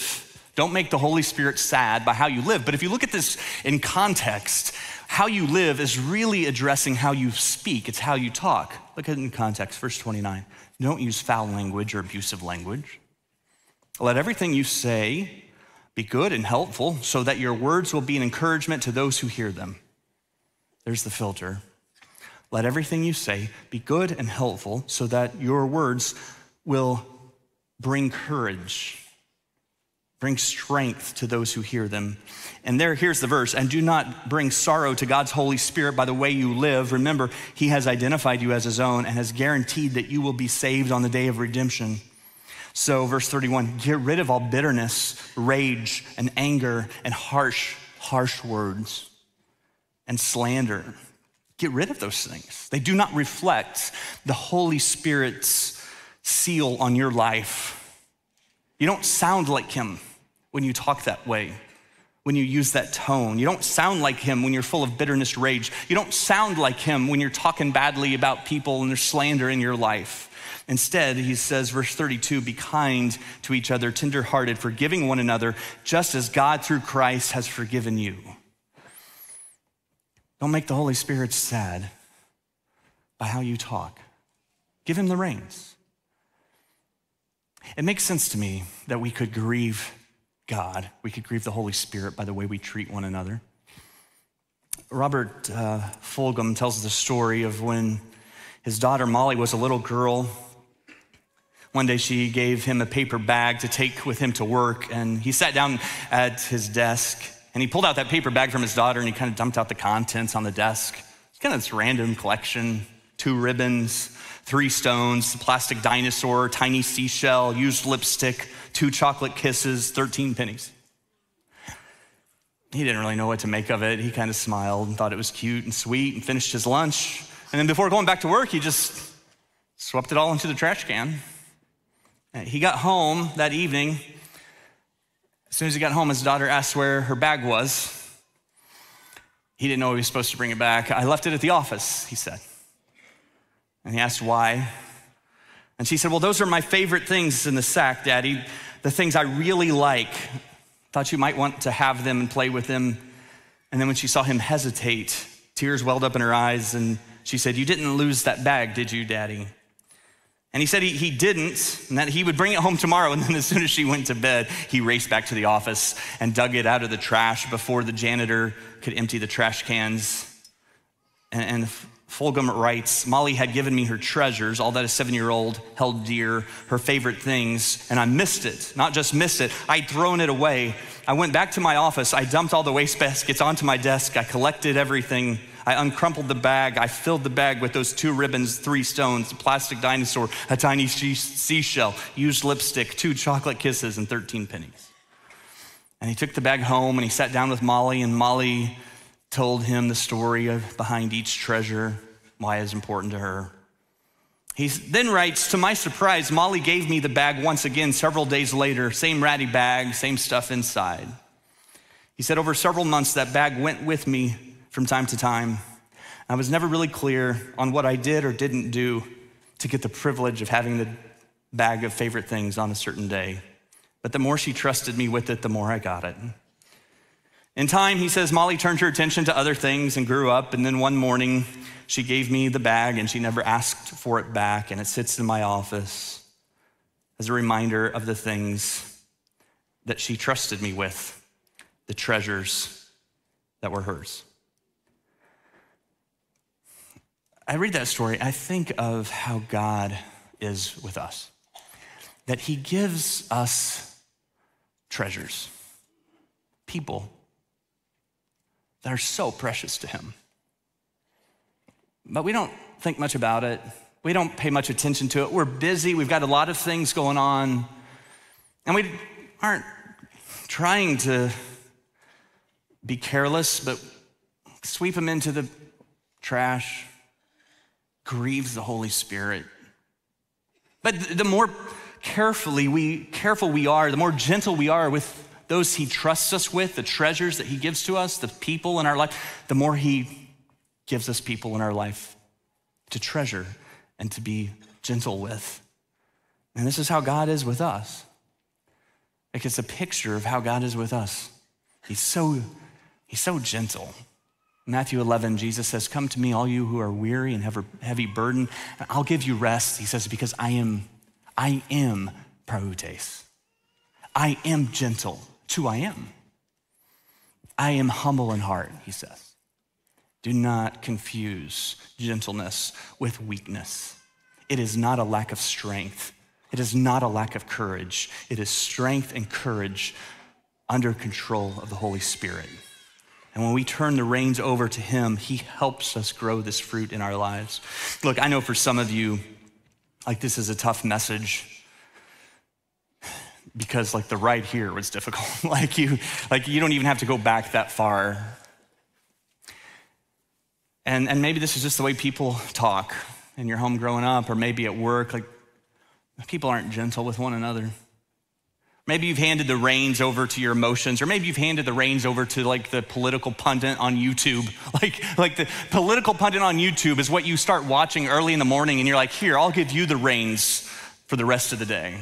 Don't make the Holy Spirit sad by how you live. But if you look at this in context, how you live is really addressing how you speak. It's how you talk. Look at it in context, verse 29. Don't use foul language or abusive language. Let everything you say be good and helpful so that your words will be an encouragement to those who hear them. There's the filter. Let everything you say be good and helpful so that your words will bring courage, bring strength to those who hear them. And here's the verse, and do not bring sorrow to God's Holy Spirit by the way you live. Remember, he has identified you as his own and has guaranteed that you will be saved on the day of redemption. So verse 31, get rid of all bitterness, rage, and anger, and harsh words, and slander. Get rid of those things. They do not reflect the Holy Spirit's seal on your life. You don't sound like him when you talk that way, when you use that tone. You don't sound like him when you're full of bitterness, rage. You don't sound like him when you're talking badly about people and there's slander in your life. Instead, he says, verse 32, be kind to each other, tenderhearted, forgiving one another, just as God through Christ has forgiven you. Don't make the Holy Spirit sad by how you talk. Give him the reins. It makes sense to me that we could grieve God. We could grieve the Holy Spirit by the way we treat one another. Robert Fulgham tells the story of when his daughter Molly was a little girl. One day she gave him a paper bag to take with him to work, and he sat down at his desk, and he pulled out that paper bag from his daughter, and he kind of dumped out the contents on the desk. It's kind of this random collection, 2 ribbons, 3 stones, a plastic dinosaur, tiny seashell, used lipstick, 2 chocolate kisses, 13 pennies. He didn't really know what to make of it. He kind of smiled and thought it was cute and sweet and finished his lunch. And then before going back to work, he just swept it all into the trash can. He got home that evening. As soon as he got home, his daughter asked where her bag was. He didn't know he was supposed to bring it back. I left it at the office, he said. And he asked why. And she said, well, those are my favorite things in the sack, Daddy. The things I really like. Thought you might want to have them and play with them. And then when she saw him hesitate, tears welled up in her eyes, and she said, you didn't lose that bag, did you, Daddy? And he said he didn't, and that he would bring it home tomorrow. And then as soon as she went to bed, he raced back to the office and dug it out of the trash before the janitor could empty the trash cans. And Fulgham writes, Molly had given me her treasures, all that a 7-year-old held dear, her favorite things, and I missed it. Not just missed it, I'd thrown it away. I went back to my office, I dumped all the waste baskets onto my desk, I collected everything, I uncrumpled the bag, I filled the bag with those 2 ribbons, 3 stones, a plastic dinosaur, a tiny seashell, used lipstick, 2 chocolate kisses, and 13 pennies. And he took the bag home and he sat down with Molly, and Molly told him the story behind each treasure, why it's important to her. He then writes, to my surprise, Molly gave me the bag once again several days later, same ratty bag, same stuff inside. He said, over several months, that bag went with me from time to time. I was never really clear on what I did or didn't do to get the privilege of having the bag of favorite things on a certain day. But the more she trusted me with it, the more I got it. In time, he says, Molly turned her attention to other things and grew up, and then one morning, she gave me the bag and she never asked for it back, and it sits in my office as a reminder of the things that she trusted me with, the treasures that were hers. I read that story, I think of how God is with us, that he gives us treasures, people that are so precious to him. But we don't think much about it. We don't pay much attention to it. We're busy. We've got a lot of things going on. And we aren't trying to be careless, but sweep them into the trash. Grieves the Holy Spirit. But the more careful we are, the more gentle we are with those he trusts us with, the treasures that he gives to us, the people in our life, the more he gives us people in our life to treasure and to be gentle with. And this is how God is with us. Like it's a picture of how God is with us. He's so gentle. Matthew 11, Jesus says, come to me, all you who are weary and have a heavy burden, and I'll give you rest. He says, because I am prautes. I am gentle. It's who I am. I am humble in heart, he says. Do not confuse gentleness with weakness. It is not a lack of strength. It is not a lack of courage. It is strength and courage under control of the Holy Spirit. And when we turn the reins over to him, he helps us grow this fruit in our lives. Look, I know for some of you, like this is a tough message because like the ride here was difficult. like you don't even have to go back that far. And maybe this is just the way people talk in your home growing up, or maybe at work, like people aren't gentle with one another. Maybe you've handed the reins over to your emotions, or maybe you've handed the reins over to like the political pundit on YouTube. Like the political pundit on YouTube is what you start watching early in the morning and you're like, here, I'll give you the reins for the rest of the day.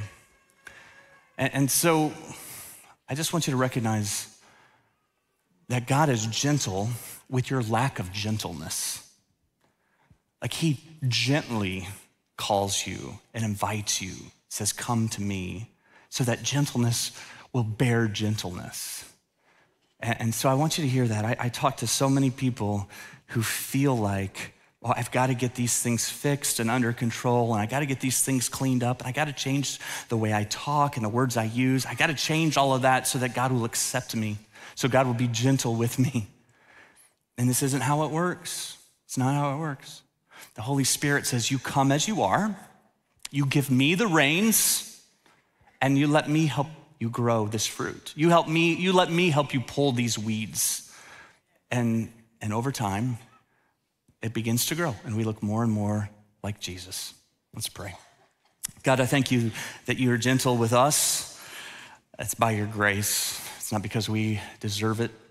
And so I just want you to recognize that God is gentle with your lack of gentleness. Like he gently calls you and invites you, says, come to me, so that gentleness will bear gentleness. And so I want you to hear that. I talk to so many people who feel like, well, I've got to get these things fixed and under control, and I got to get these things cleaned up, and I got to change the way I talk and the words I use. I got to change all of that so that God will accept me, so God will be gentle with me. And this isn't how it works. It's not how it works. The Holy Spirit says, you come as you are, you give me the reins, and you let me help you grow this fruit. You let me help you pull these weeds. And over time, it begins to grow, and we look more and more like Jesus. Let's pray. God, I thank you that you are gentle with us. It's by your grace. It's not because we deserve it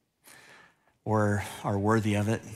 or are worthy of it.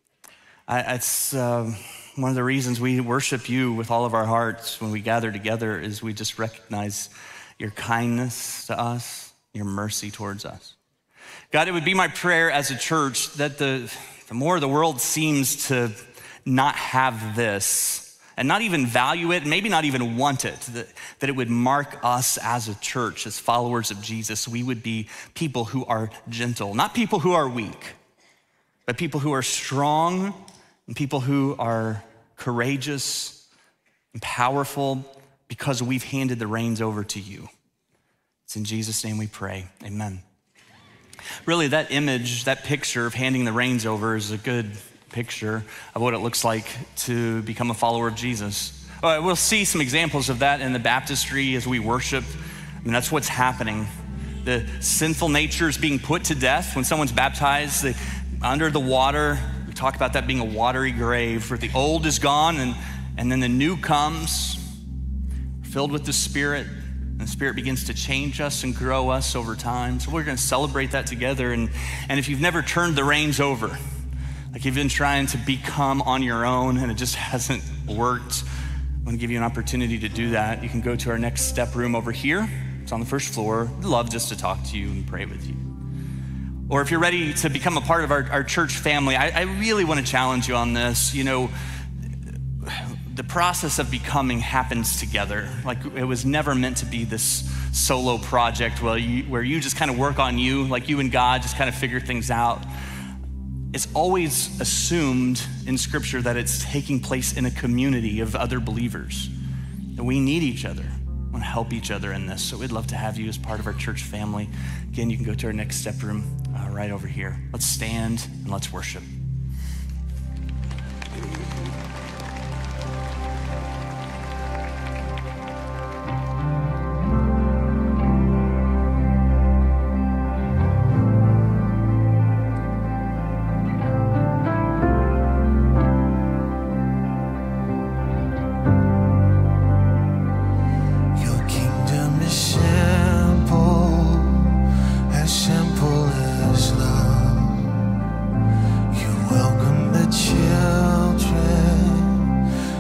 It's one of the reasons we worship you with all of our hearts when we gather together is we just recognize your kindness to us, your mercy towards us. God, it would be my prayer as a church that the more the world seems to not have this and not even value it, maybe not even want it, that it would mark us as a church, as followers of Jesus. We would be people who are gentle, not people who are weak, but people who are strong and people who are courageous and powerful because we've handed the reins over to you. It's in Jesus' name we pray, amen. Really, that image, that picture of handing the reins over is a good picture of what it looks like to become a follower of Jesus. We'll see some examples of that in the baptistry as we worship. I mean, that's what's happening. The sinful nature is being put to death when someone's baptized under the water. We talk about that being a watery grave where the old is gone and then the new comes, filled with the Spirit. And the Spirit begins to change us and grow us over time. So we're going to celebrate that together. And if you've never turned the reins over, like you've been trying to become on your own and it just hasn't worked, I'm going to give you an opportunity to do that. You can go to our next step room over here. It's on the first floor. We'd love just to talk to you and pray with you. Or if you're ready to become a part of our church family, I really want to challenge you on this. You know, the process of becoming happens together. Like it was never meant to be this solo project where you just kind of work on you, like you and God just kind of figure things out. It's always assumed in Scripture that it's taking place in a community of other believers. That we need each other. We want to help each other in this. So we'd love to have you as part of our church family. Again, you can go to our next step room right over here. Let's stand and let's worship.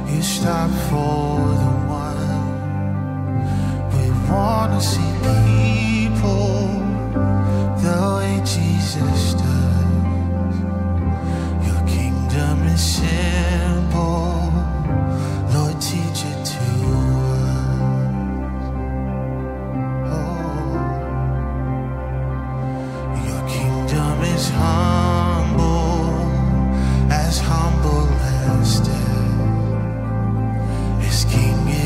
stop for the one we wanna see.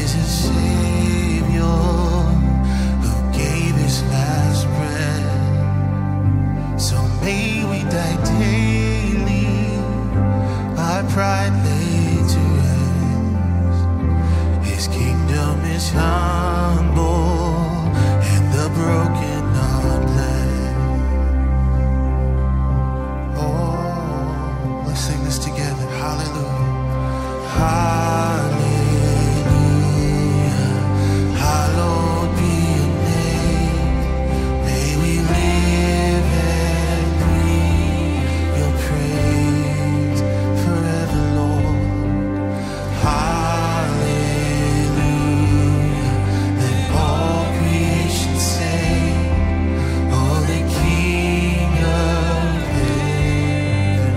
is a Savior who gave his last breath. So may we die daily, our pride laid to rest. His kingdom is humble and the broken are blessed. Oh, let's sing this together. Hallelujah. Hallelujah. Hallowed be your name. May we live and breathe your praise forever, Lord. Hallelujah. Let all creation sing. Oh, the King of heaven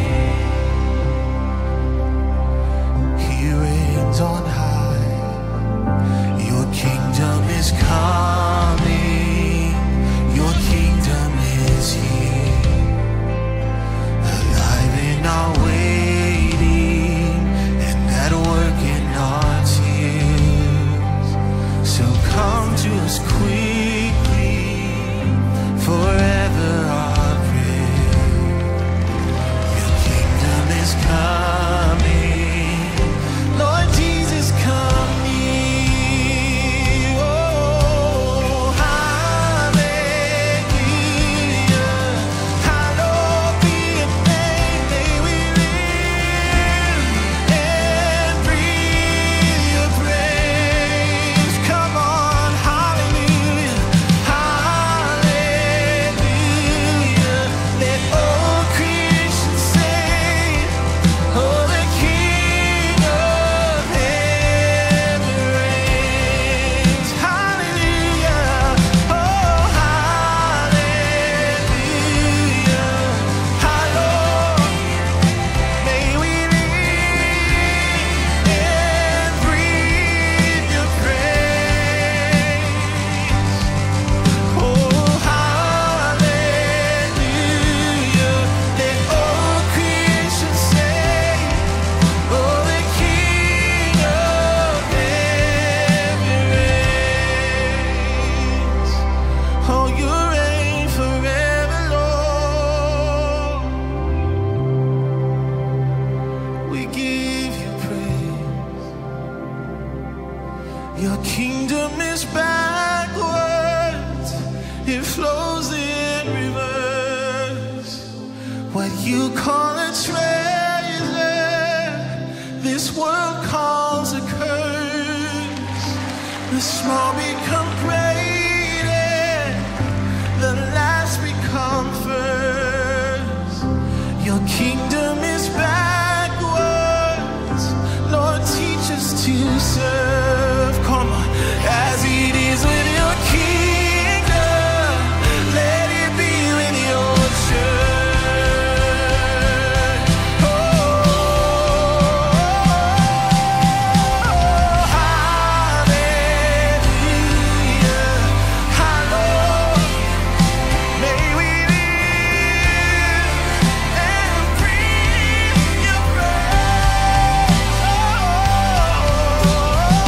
reigns. He reigns on high. Your kingdom is coming. Your kingdom is here. Alive in our waiting and at work in our tears. So come to us quickly, forever our prayer. Your kingdom is coming. Lord Jesus, come near. Oh, hallelujah. Hallowed be your name. May we live and breathe your praise. Come on, hallelujah. Hallelujah. Let all creation sing. Oh, the King of heaven reigns. Hallelujah. Oh, hallelujah. Hallowed. May we live and breathe your praise. Oh, hallelujah. Let all creation sing. Oh, the King of heaven reigns. Oh, you reign forever, Lord. We give you praise. Your kingdom is backwards. It flows in reverse. What you call a treasure, this world calls a curse. The small become great and the last become first. Your kingdom is backwards. Lord, teach us to serve. Come on. As it is with your kingdom, let it be with your church. Oh, hallelujah. Hallowed. May we live and breathe your praise. Oh,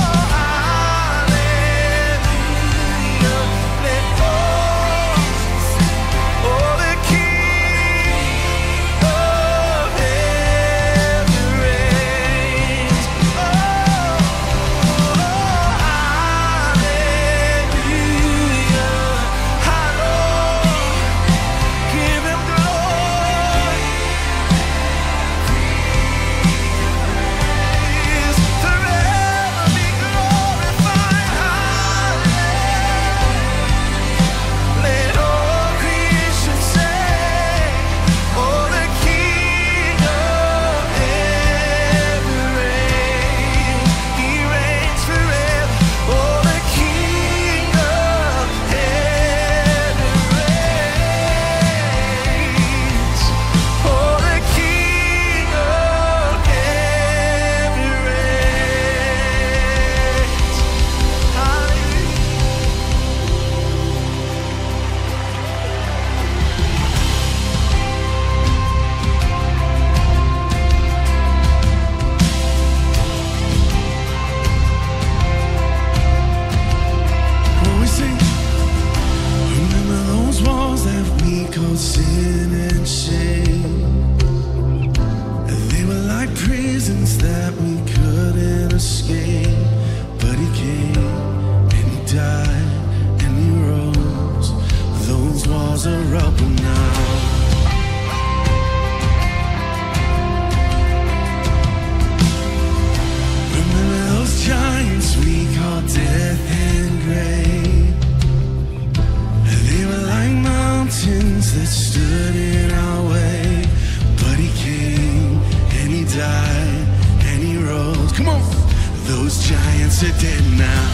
giants are dead now.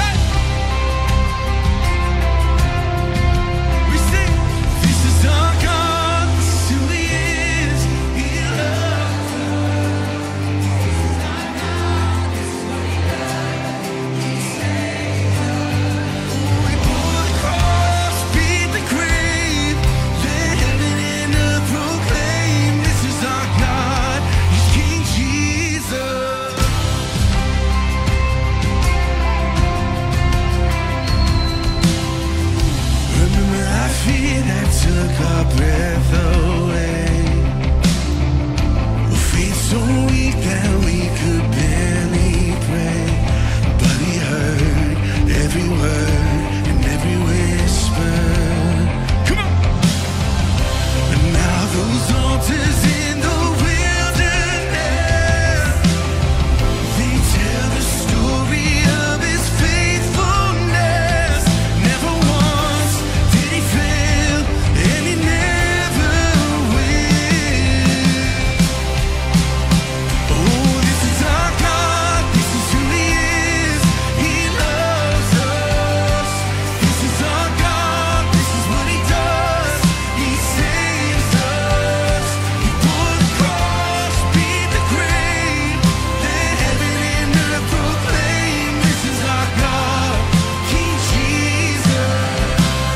We sing, this is our God, this is who he is. He loves us. This is our God, this is what he does. He saves us. We bore the cross, beat the grave, let heaven and earth proclaim. This is our God, he's King Jesus. Remember that fear that took our breath away. Faith so weak that we could barely pray, but he heard every word and every whisper. Come on! And now those altars in the wilderness, they tell the story of his faithfulness. Never once did he fail, and he never will. Oh, this is our God, this is who he is. He loves us. This is our God, this is what he does. He saves us. He bore the cross, beat the grave, let heaven and earth proclaim. This is our God, King Jesus.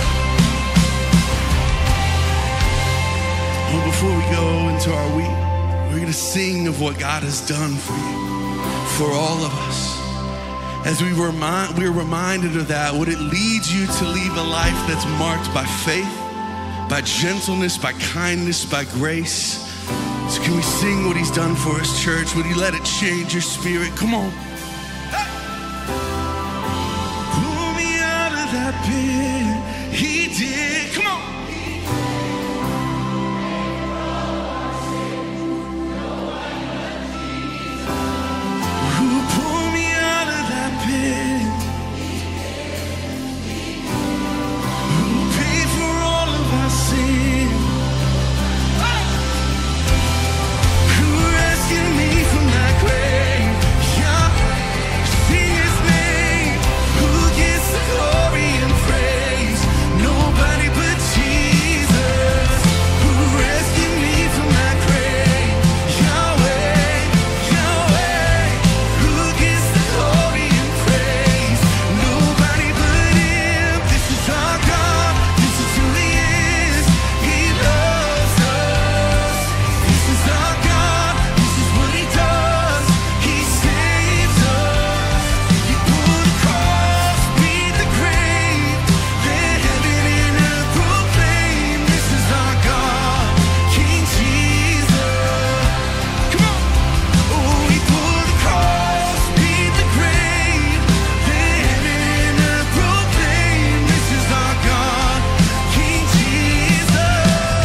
Well, before we go into our week, we're going to sing of what God has done for you, for all of us. As we're reminded of that, would it lead you to leave a life that's marked by faith, by gentleness, by kindness, by grace? So can we sing what he's done for us, church? Would he let it change your spirit? Come on. Pull me out of that pit. He did. Come on. Who pulled me out of that pit? Who paid for all of our sin? Who rescued me from that grave? Yahweh, sing his name. Who gets the glory and praise? Nobody but Jesus. Who rescued me from that grave? Yahweh, Yahweh. Who gets the glory and praise? Nobody but him. This is our God. This is who he is. He loves us. This is our God. This is what he does. He saves us. He bore the cross, beat the grave, let heaven and earth proclaim. This is our God, King Jesus. Come on. Oh, he bore the cross, beat the grave, let heaven and earth proclaim. This is our God, King Jesus.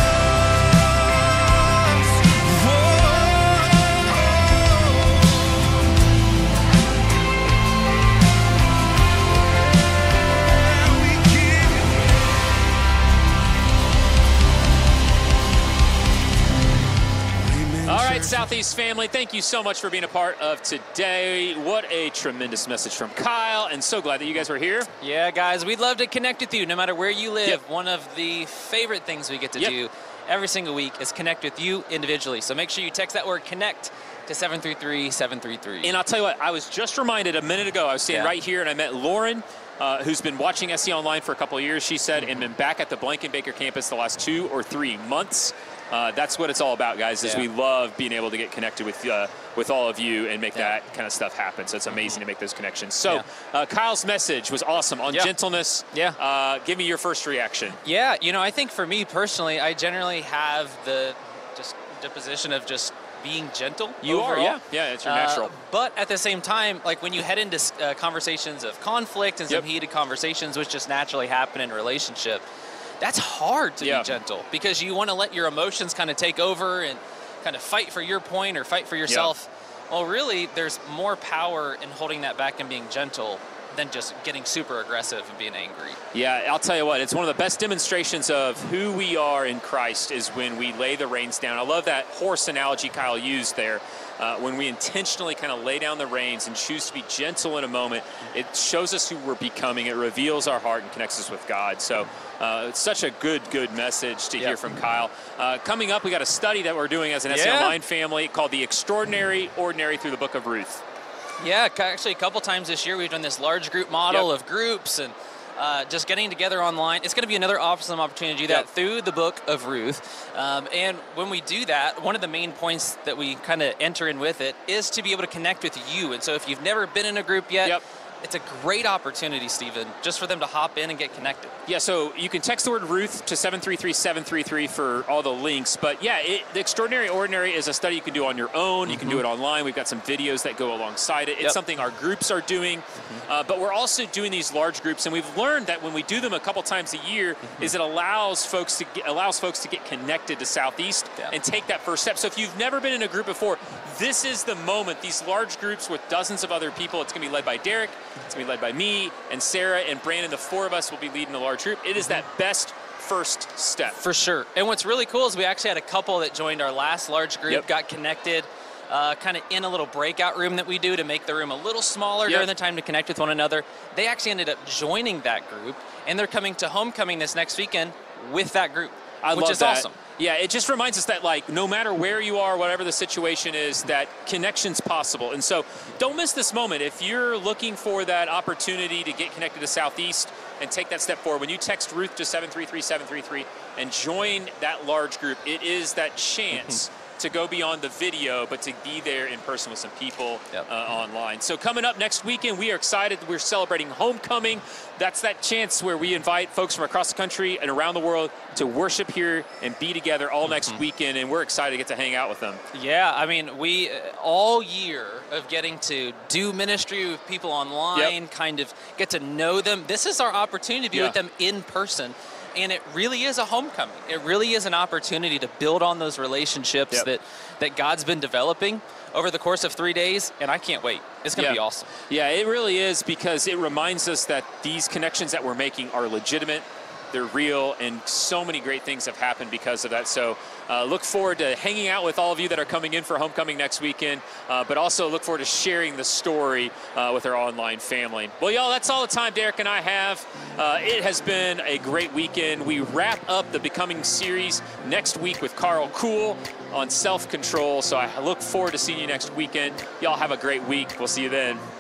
All right, Southeast family, thank you so much for being a part of today. What a tremendous message from Kyle, and so glad that you guys were here. Yeah, guys, we'd love to connect with you no matter where you live. Yep. One of the favorite things we get to Yep. do every single week is connect with you individually. So make sure you text that word connect to 733-733. And I'll tell you what, I was just reminded a minute ago, I was standing right here and I met Lauren, who's been watching SC Online for a couple of years, she said, and been back at the Blankenbaker campus the last 2 or 3 months. That's what it's all about, guys, is we love being able to get connected with all of you and make that kind of stuff happen. So it's amazing to make those connections. So Kyle's message was awesome on gentleness. Give me your first reaction. Yeah, you know, I think for me personally, I generally have the position of just being gentle. You overall. are, yeah, it's your natural. But at the same time, like when you head into conversations of conflict and some heated conversations, which just naturally happen in a relationship, that's hard to be gentle because you want to let your emotions kind of take over and kind of fight for your point or fight for yourself. Well, really, there's more power in holding that back and being gentle than just getting super aggressive and being angry. Yeah, I'll tell you what, it's one of the best demonstrations of who we are in Christ is when we lay the reins down. I love that horse analogy Kyle used there. When we intentionally kind of lay down the reins and choose to be gentle in a moment, it shows us who we're becoming. It reveals our heart and connects us with God. So it's such a good message to hear from Kyle. Coming up, we got a study that we're doing as an SE Online family called The Extraordinary Ordinary Through the Book of Ruth. Yeah, actually a couple times this year we've done this large group model of groups and just getting together online. It's going to be another awesome opportunity to do that through the book of Ruth. And when we do that, one of the main points that we kind of enter in with it is to be able to connect with you. And so if you've never been in a group yet, it's a great opportunity, Stephen, just for them to hop in and get connected. Yeah, so you can text the word Ruth to 733-733 for all the links. But yeah, The Extraordinary Ordinary is a study you can do on your own. You can do it online. We've got some videos that go alongside it. It's something our groups are doing. But we're also doing these large groups, and we've learned that when we do them a couple times a year, is it allows folks to get connected to Southeast and take that first step. So if you've never been in a group before, this is the moment. These large groups with dozens of other people. It's going to be led by Derek. It's going to be led by me and Sarah and Brandon. The four of us will be leading the large group. It is that best first step. For sure. And what's really cool is we actually had a couple that joined our last large group, got connected kind of in a little breakout room that we do to make the room a little smaller during the time to connect with one another. They actually ended up joining that group, and they're coming to homecoming this next weekend with that group, which is awesome. Yeah, it just reminds us that, like, no matter where you are, whatever the situation is, that connection's possible. And so don't miss this moment. If you're looking for that opportunity to get connected to Southeast and take that step forward, when you text Ruth to 733-733 and join that large group, it is that chance to go beyond the video, but to be there in person with some people online. So coming up next weekend, we are excited. We're celebrating homecoming. That's that chance where we invite folks from across the country and around the world to worship here and be together all next weekend, and we're excited to get to hang out with them. Yeah, I mean, we all year of getting to do ministry with people online, kind of get to know them. This is our opportunity to be with them in person. And it really is a homecoming. It really is an opportunity to build on those relationships that God's been developing over the course of 3 days, and I can't wait. It's going to be awesome. Yeah, it really is, because it reminds us that these connections that we're making are legitimate, they're real, and so many great things have happened because of that. So look forward to hanging out with all of you that are coming in for homecoming next weekend, but also look forward to sharing the story with our online family. Well, y'all, that's all the time Derek and I have. It has been a great weekend. We wrap up the Becoming series next week with Carl Kuhl on self-control. So I look forward to seeing you next weekend. Y'all have a great week. We'll see you then.